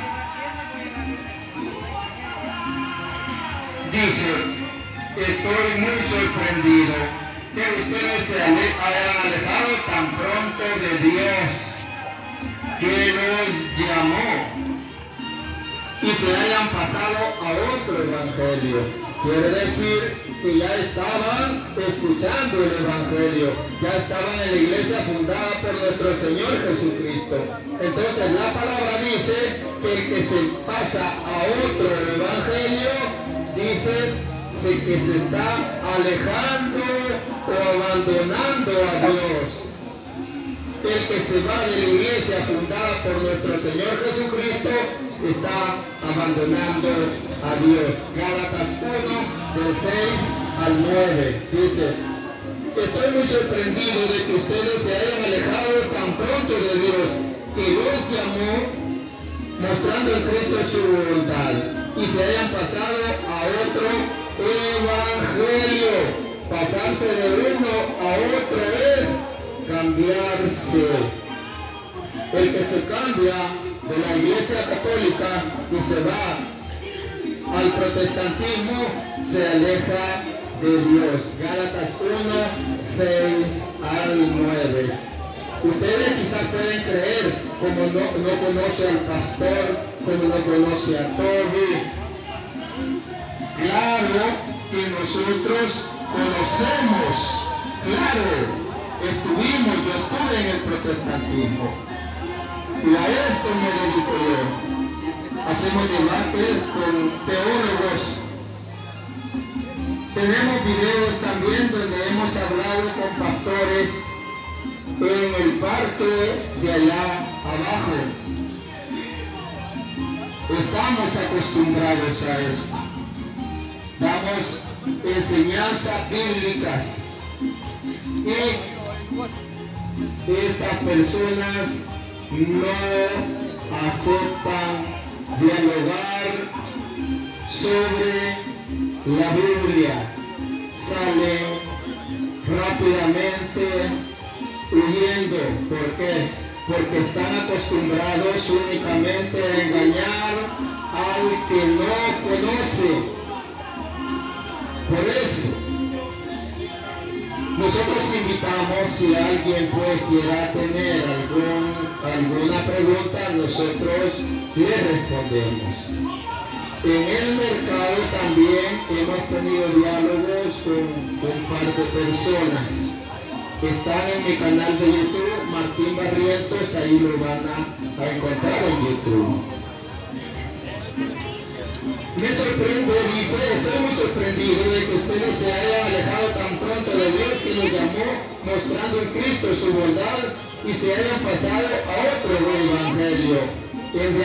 Dice, estoy muy sorprendido que ustedes se hayan alejado tan pronto de Dios, que los llamó, y se hayan pasado a otro evangelio. Quiere decir que ya estaban escuchando el evangelio, ya estaban en la iglesia fundada por nuestro Señor Jesucristo. Entonces la palabra dice que el que se pasa a otro evangelio, dice que se está alejando o abandonando a Dios. El que se va de la iglesia fundada por nuestro Señor Jesucristo está abandonando a Dios. Gálatas 1, del 6 al 9. Dice, estoy muy sorprendido de que ustedes se hayan alejado tan pronto de Dios, que los llamó mostrando en Cristo su voluntad, y se hayan pasado a otro evangelio. Pasarse de uno a otro es cambiarse. El que se cambia de la iglesia católica y se va al protestantismo se aleja de Dios. Gálatas 1, 6 al 9. Ustedes quizás pueden creer, como no conoce al pastor, como no conoce a Toby. Claro que nosotros conocemos, claro, yo estuve en el protestantismo, y a esto me dedico yo. Hacemos debates con teólogos. Tenemos videos también donde hemos hablado con pastores en el parque de allá abajo. Estamos acostumbrados a esto. Damos enseñanzas bíblicas y estas personas no aceptan dialogar sobre la Biblia. Salen rápidamente huyendo. ¿Por qué? Porque están acostumbrados únicamente a engañar al que no conoce. Por eso, nosotros invitamos, si alguien quiera tener alguna pregunta, nosotros le respondemos. En el mercado también hemos tenido diálogos con un par de personas. Están en mi canal de YouTube, Martín Barrientos, ahí lo van a encontrar en YouTube. Me sorprende, dice, estoy muy sorprendido de que ustedes se hayan alejado tan pronto de Dios que los llamó mostrando en Cristo su bondad y se hayan pasado a otro evangelio. En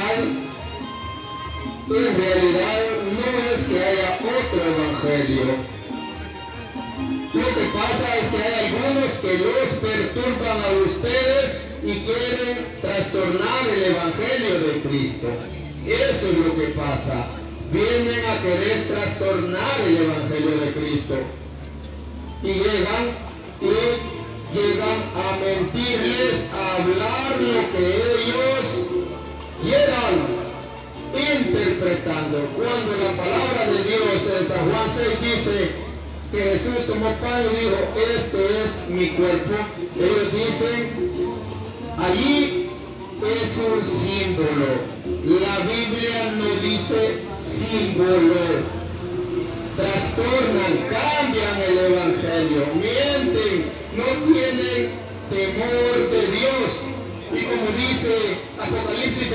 realidad no es que haya otro evangelio. Lo que pasa es que hay algunos que los perturban a ustedes y quieren trastornar el evangelio de Cristo. Eso es lo que pasa. Vienen a querer trastornar el evangelio de Cristo. Y llegan a mentirles, a hablar lo que ellos quieran, interpretando. Cuando la palabra de Dios en San Juan 6 dice que Jesús tomó pan y dijo, este es mi cuerpo, ellos dicen, allí es un símbolo. La Biblia no dice símbolo. Trastornan, cambian el evangelio, mienten, no tienen temor de Dios. Y como dice Apocalipsis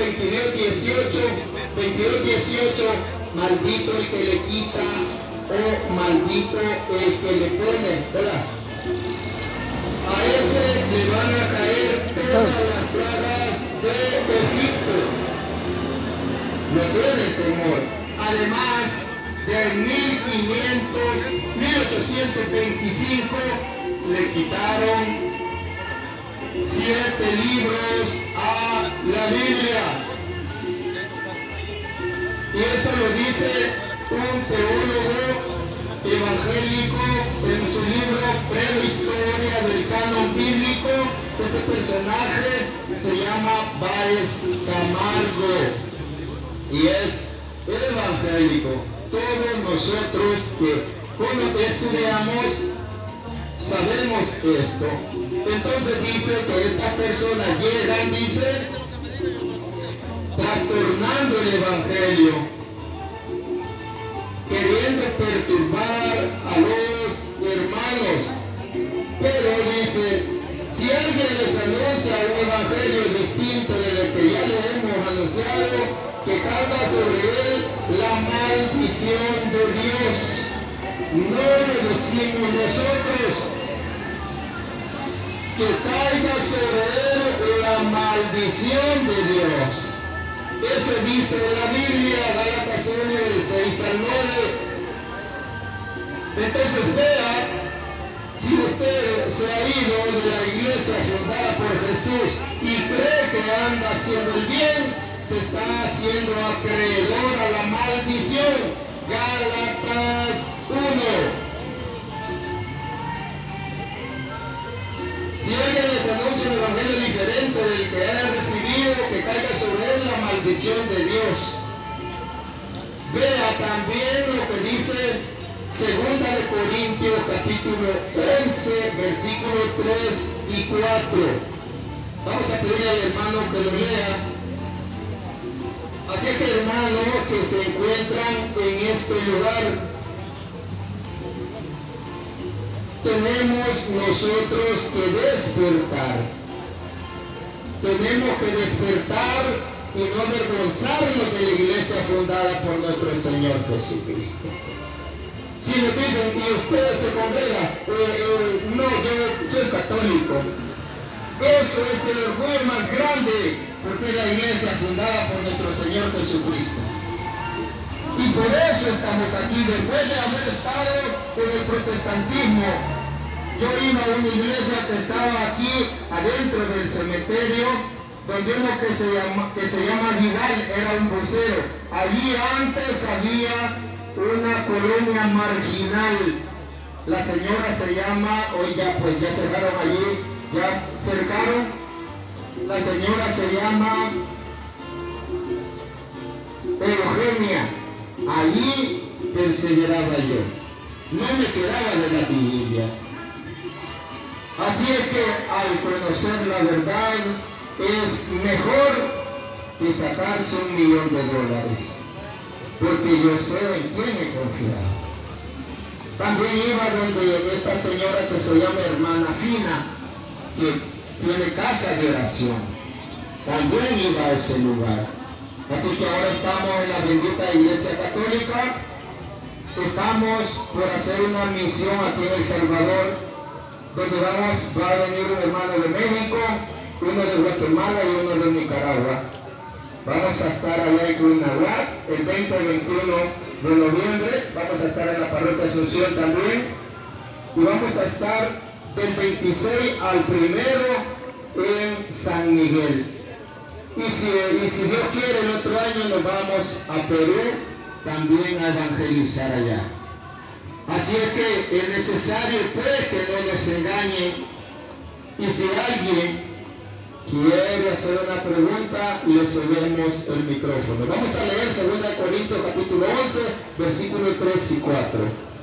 22:18, maldito el que le quita o maldito el que le pone, ¿verdad? A ese le van a caer todas las plagas de Egipto. No tienen temor. Además, de 1825 le quitaron 7 libros a la Biblia. Y eso lo dice un teólogo evangélico en su libro Prehistoria del Canon Bíblico. Este personaje se llama Báez Camargo y es evangélico. Todos nosotros que como estudiamos sabemos esto. Entonces dice que estas personas llegan, dice, trastornando el evangelio, queriendo perturbar a los hermanos. Pero dice, si alguien les anuncia un evangelio distinto del que ya le hemos anunciado, que caiga sobre él la maldición de Dios. No le decimos nosotros, que caiga sobre él la maldición de Dios. Eso dice la Biblia, Gálatas 1, del 6 al 9. Entonces vea, si usted se ha ido de la iglesia fundada por Jesús y cree que anda haciendo el bien, se está haciendo acreedor a la maldición. Gálatas 1. Si alguien les anuncia un evangelio diferente del que haya recibido, que caiga sobre él la maldición de Dios. Vea también lo que dice 2 Corintios capítulo 11, versículos 3 y 4. Vamos a pedirle al hermano que lo lea. Así que hermanos que se encuentran en este lugar, tenemos nosotros que despertar. Tenemos que despertar y no avergonzarnos de la iglesia fundada por nuestro Señor Jesucristo. Si nos dicen, y ustedes se congregan, no, yo soy católico. Eso es el orgullo más grande, porque es la iglesia fundada por nuestro Señor Jesucristo. Y por eso estamos aquí, después de haber estado en el protestantismo. Yo iba a una iglesia que estaba aquí adentro del cementerio, donde uno que se llama Vidal era un vocero. Allí antes había una colonia marginal La señora se llama, hoy ya pues ya cerraron allí, ya cercaron. La señora se llama Eugenia. Allí perseveraba yo. No me quedaba de las vigilias. Así es que al conocer la verdad es mejor que sacarse $1.000.000, porque yo sé en quién he confiado. También iba donde esta señora que se llama hermana Fina, que tiene casa de oración. También iba a ese lugar. Así que ahora estamos en la bendita Iglesia Católica. Estamos por hacer una misión aquí en El Salvador, donde va a venir un hermano de México, uno de Guatemala y uno de Nicaragua. Vamos a estar allá en Cuinahuac el 20 y 21 de noviembre. Vamos a estar en la parroquia Asunción también. Y vamos a estar del 26 al 1 en San Miguel. Y si Dios quiere, el otro año nos vamos a Perú también a evangelizar allá. Así es que es necesario pues que no nos engañen. Y si alguien quiere hacer una pregunta, le cedemos el micrófono. Vamos a leer 2 Corintios capítulo 11, versículos 3 y 4.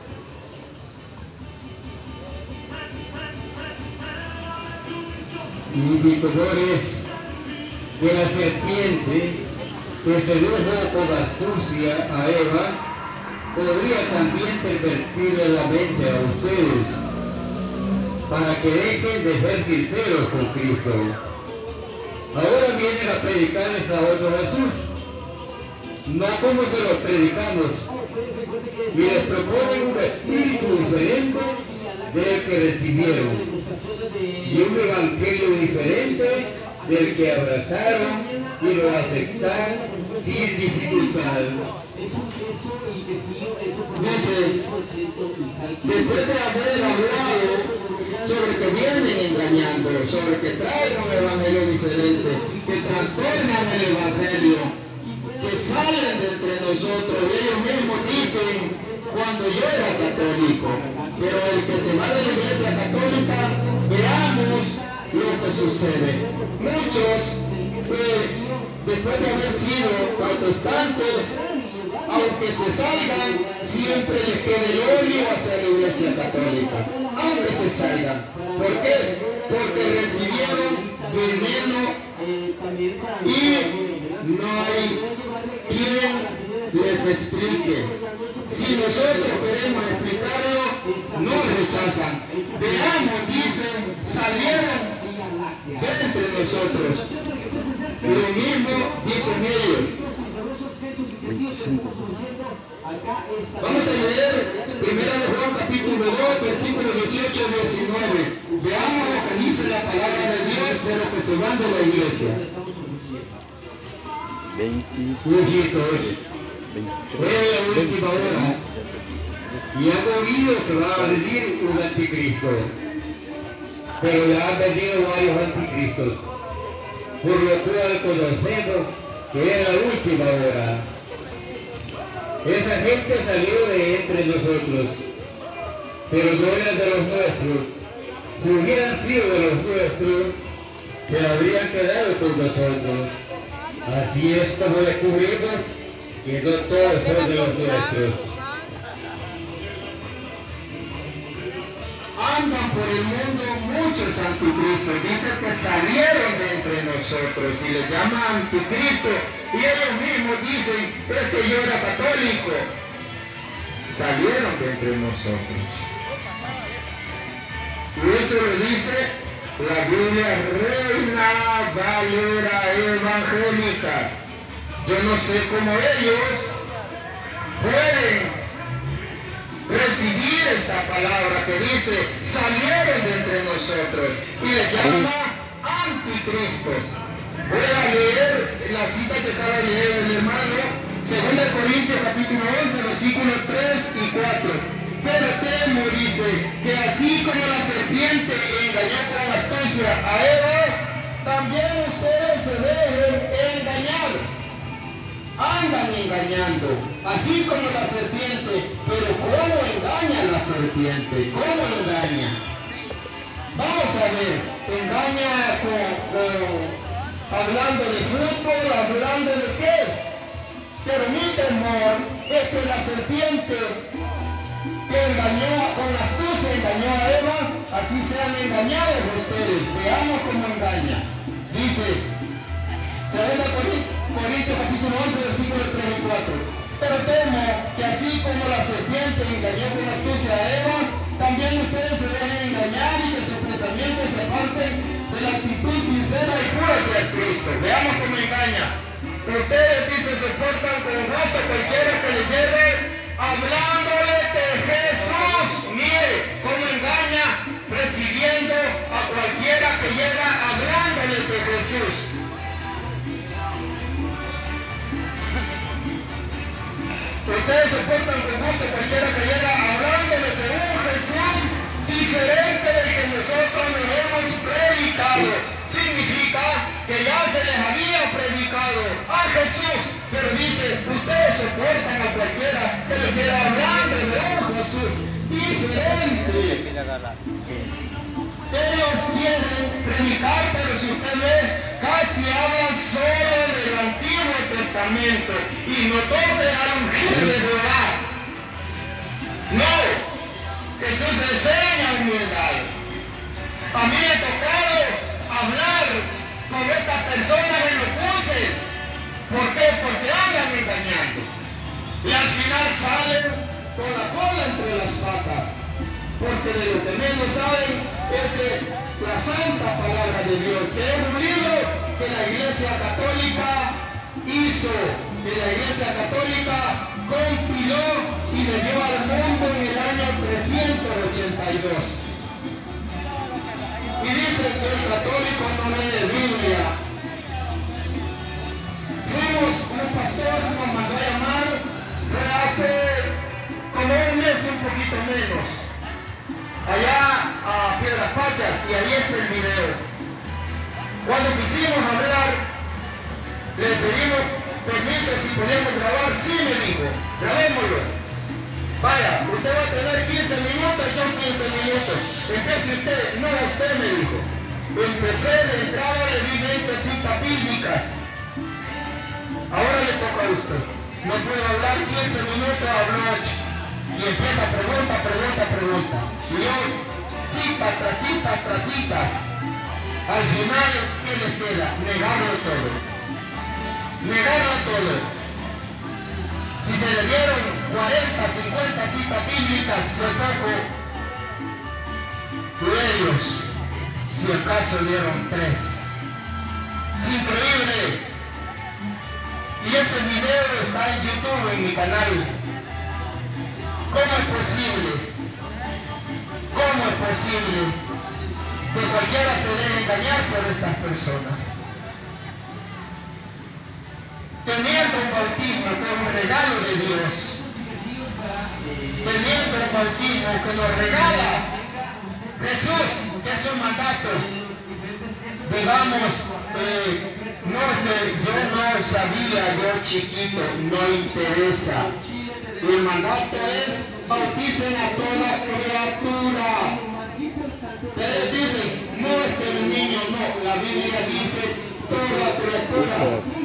Indicadores de la serpiente que sedujo con astucia a Eva podría también pervertirle la mente a ustedes para que dejen de ser sinceros con Cristo. Ahora vienen a predicarles a otro Jesús, no como se los predicamos, y les proponen un espíritu diferente del que recibieron y un evangelio diferente del que abrazaron y lo aceptaron sin dificultad. Dice, después de haber hablado sobre que vienen engañando, sobre que traen un evangelio diferente, que trastornan el evangelio, que salen de entre nosotros, y ellos mismos dicen, cuando yo era católico, pero el que se va de la Iglesia Católica, veamos lo que sucede. Muchos después de haber sido protestantes, aunque se salgan, siempre les queda el odio hacia la Iglesia Católica, aunque se salgan. ¿Por qué? Porque recibieron veneno y no hay quien les explique. Si nosotros queremos explicarlo, nos rechazan. Veamos, dicen, salieron de entre nosotros. Y lo mismo dicen ellos. 25. Vamos a leer 1 Juan capítulo 2, versículos 18 y 19. Veamos lo que dice la palabra de Dios de los que se van de la iglesia. 23. Fue la última hora y han oído que va a venir un anticristo, pero ya han venido varios anticristos, por lo cual conocemos que es la última hora. Esa gente salió de entre nosotros, pero no eran de los nuestros. Si hubieran sido de los nuestros, se habrían quedado con nosotros. Así es como descubrimos que no todos son de los nuestros. Andan por el mundo muchos anticristos, dicen que salieron de entre nosotros y les llaman anticristo, y ellos mismos dicen, es que yo era católico. Salieron de entre nosotros. Y eso lo dice la Biblia Reina Valera Evangélica. Yo no sé cómo ellos pueden recibir esta palabra que dice, salieron de entre nosotros, y les llama anticristos. Voy a leer la cita que acaba de leer el hermano, 2 Corintios capítulo 11, versículos 3 y 4. Pero temo, dice, que así como la serpiente engañó con astucia a Eva, también ustedes se dejen engañar. andan engañando, así como la serpiente. Pero ¿cómo engaña la serpiente? ¿Cómo engaña? Vamos a ver, engaña hablando de fútbol, hablando de qué. Pero mi temor es que la serpiente que engañó, con la astucia engañó a Eva, así sean engañados ustedes. Veamos cómo engaña. Dice, 2 Corintios capítulo 11, versículos 3 y 4. Pero temo que así como la serpiente engañó con astucia a Eva, también ustedes se dejen engañar y que sus pensamientos se aparten de la actitud sincera y pura hacia Cristo. Veamos cómo engaña. Ustedes, dicen, soportan con gusto cualquiera que les lleve hablándole de Jesús. Mire cómo engaña, recibiendo a cualquiera que llega hablándole de Jesús. Ustedes soportan con gusto cualquiera que llega hablándole de un Jesús diferente del que nosotros nos hemos predicado. Significa que ya se les había predicado a Jesús, pero dice, ustedes soportan a cualquiera que les quiera hablando de un Jesús diferente. Ellos quieren predicar, pero si usted ve, casi hablan solo del Antiguo Testamento y no tomen al ungido de Jehová. No, Jesús enseña humildad. A mí me ha tocado hablar con estas personas en los buses. ¿Por qué? Porque andan engañando. Y al final salen con la cola entre las patas. Porque de lo que menos saben es de la santa palabra de Dios, que es un libro que la Iglesia Católica hizo, que la Iglesia Católica compiló y le dio al mundo en el año 382. Y dice que el católico no lee Biblia. Un pastor nos mandó a llamar, fue hace como un mes, un poquito menos, allá a Piedras Pachas, y ahí está el video. Cuando quisimos hablar, le pedimos permiso si podíamos grabar. Sí, me dijo, grabémoslo. Vaya, usted va a tener 15 minutos, yo 15 minutos. Empiece usted. No, usted me dijo. Empecé de entrada, le di 20 citas bíblicas. Ahora le toca a usted. No puedo hablar 15 minutos, hablo 8. Y empieza pregunta. Y yo, cita tras citas. Al final, ¿qué les queda? Negarlo todo. Si se le dieron 40, 50 citas bíblicas, fue poco. Ellos, si acaso dieron 3. Es increíble. Y ese video está en YouTube, en mi canal. ¿Cómo es posible que cualquiera se deje engañar por estas personas? Teniendo un bautismo que es un regalo de Dios, teniendo un bautismo que nos regala Jesús, que es un mandato, digamos, no, yo no sabía, yo chiquito, no interesa. El mandato es bauticen a toda criatura. Ustedes dicen, no es que el niño no, la Biblia dice toda criatura.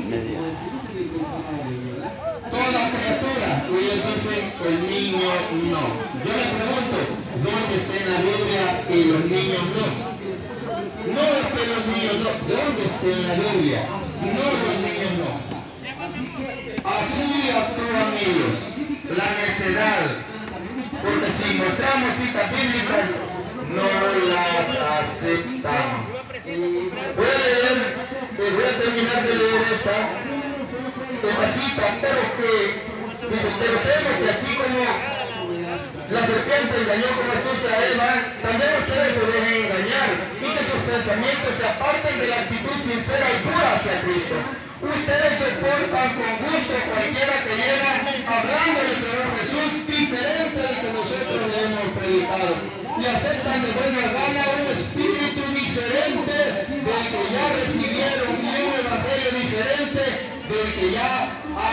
Toda criatura. Y ellos dicen, el niño no. Yo les pregunto, ¿dónde está en la Biblia que los niños no? No es que los niños no, ¿dónde está en la Biblia? No, los niños no. Así actúan ellos, la necedad, porque si mostramos citas bíblicas, no las aceptan. Voy a leer, voy a terminar de leer esta cita, pero temo que así como la serpiente engañó con astucia a Eva, también ustedes se dejen engañar y que sus pensamientos se aparten de la actitud sincera y pura hacia Cristo. Ustedes soportan con gusto cualquiera que llega hablándole de un Jesús diferente del que nosotros le hemos predicado y aceptan de buena gana un espíritu diferente del que ya recibieron y un evangelio diferente del que ya han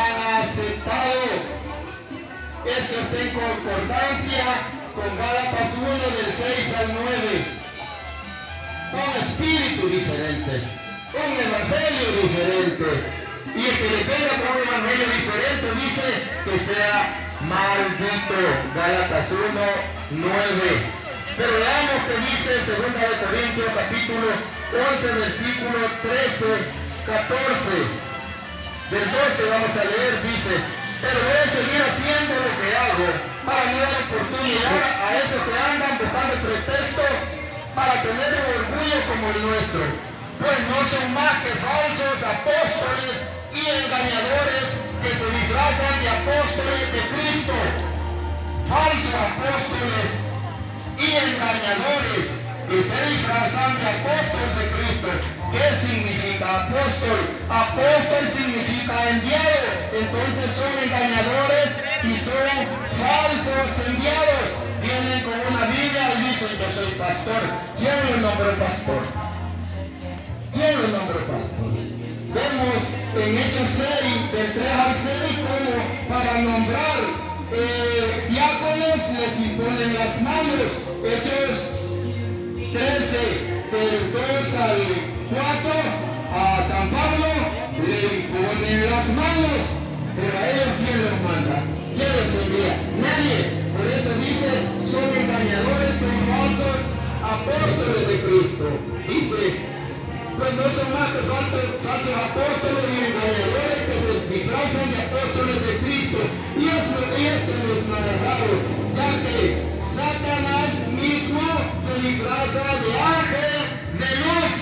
aceptado. Esto está en concordancia con Gálatas 1 del 6 al 9. Un espíritu diferente, un evangelio diferente. Y el que le venga con un evangelio diferente dice que sea maldito. Gálatas 1, 9. Pero veamos que dice 2 Corintios capítulo 11, versículo 13, 14. Del 12 vamos a leer, dice: pero voy a seguir haciendo lo que hago para no dar oportunidad a esos que andan buscando pretexto para tener un orgullo como el nuestro, pues no son más que falsos apóstoles y engañadores que se disfrazan de apóstoles de Cristo. Falsos apóstoles y engañadores que se disfrazan de apóstoles de Cristo. ¿Qué significa apóstol? Apóstol significa enviado. Entonces son engañadores y son falsos enviados. Vienen con una Biblia y dicen: yo soy pastor. ¿Quién lo nombró pastor? ¿Quién lo nombró pastor? Vemos en Hechos 6, del 3 al 6, como para nombrar diáconos les imponen las manos. Hechos 13, del 2 al 4, a San Pablo le imponen las manos. Pero a ellos, ¿quién los manda? ¿Quién los envía? Nadie. Por eso dice: son engañadores, son falsos apóstoles de Cristo. Dice: pues no son más que falsos apóstoles y engañadores que se disfrazan de apóstoles de Cristo. Y esto no es nada raro, ya que Satanás mismo se disfraza de ángel de luz.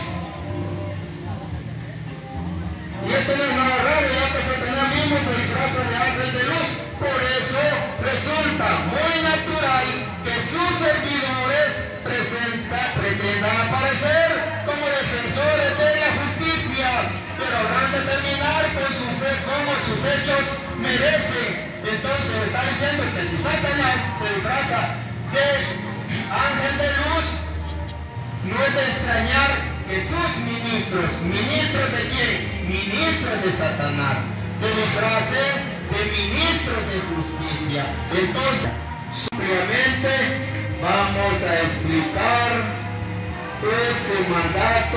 Y esto no es nada raro, ya que Satanás mismo se disfraza de ángel de luz. Por eso resulta muy natural que sus servidores pretendan aparecer como defensores de la justicia, pero habrán de terminar como sus hechos merecen. Entonces está diciendo que si Satanás se disfraza de ángel de luz, no es de extrañar que sus ministros, ¿ministros de quién? Ministros de Satanás, se disfracen de ministros de justicia. Entonces, simplemente vamos a explicar ese mandato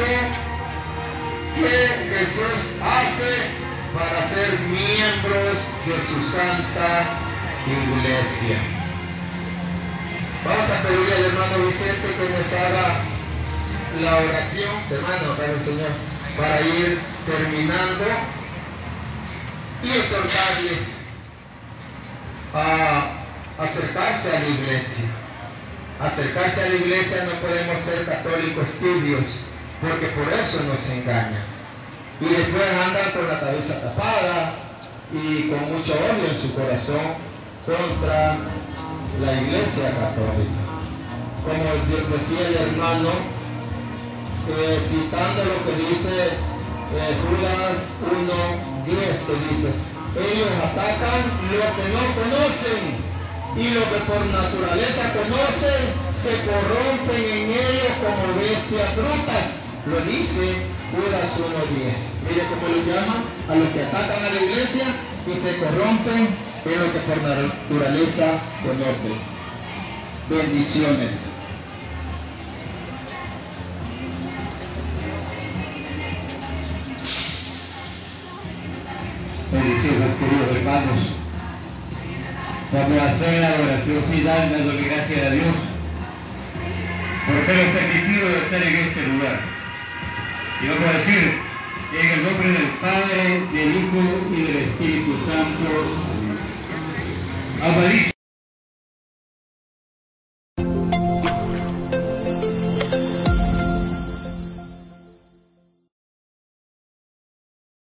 que Jesús hace para ser miembros de su santa iglesia. Vamos a pedirle al hermano Vicente que nos haga la oración, hermano, para el Señor, para ir terminando y exhortarles a acercarse a la iglesia. Acercarse a la iglesia, no podemos ser católicos tibios, porque por eso nos engañan. Y después andan con la cabeza tapada y con mucho odio en su corazón contra la iglesia católica. Como decía el hermano, citando lo que dice Judas 1:10, que dice: ellos atacan lo que no conocen, y lo que por naturaleza conocen se corrompen en ellos como bestias brutas. Lo dice Judas 1:10. Mire cómo lo llama a los que atacan a la iglesia y se corrompen en lo que por naturaleza conocen. Bendiciones. Bendiciones, queridos hermanos. Vamos a hacer la oración final dándole gracias a Dios por habernos permitido estar en este lugar. Y vamos a decir: en el nombre del Padre, del Hijo y del Espíritu Santo. Amén.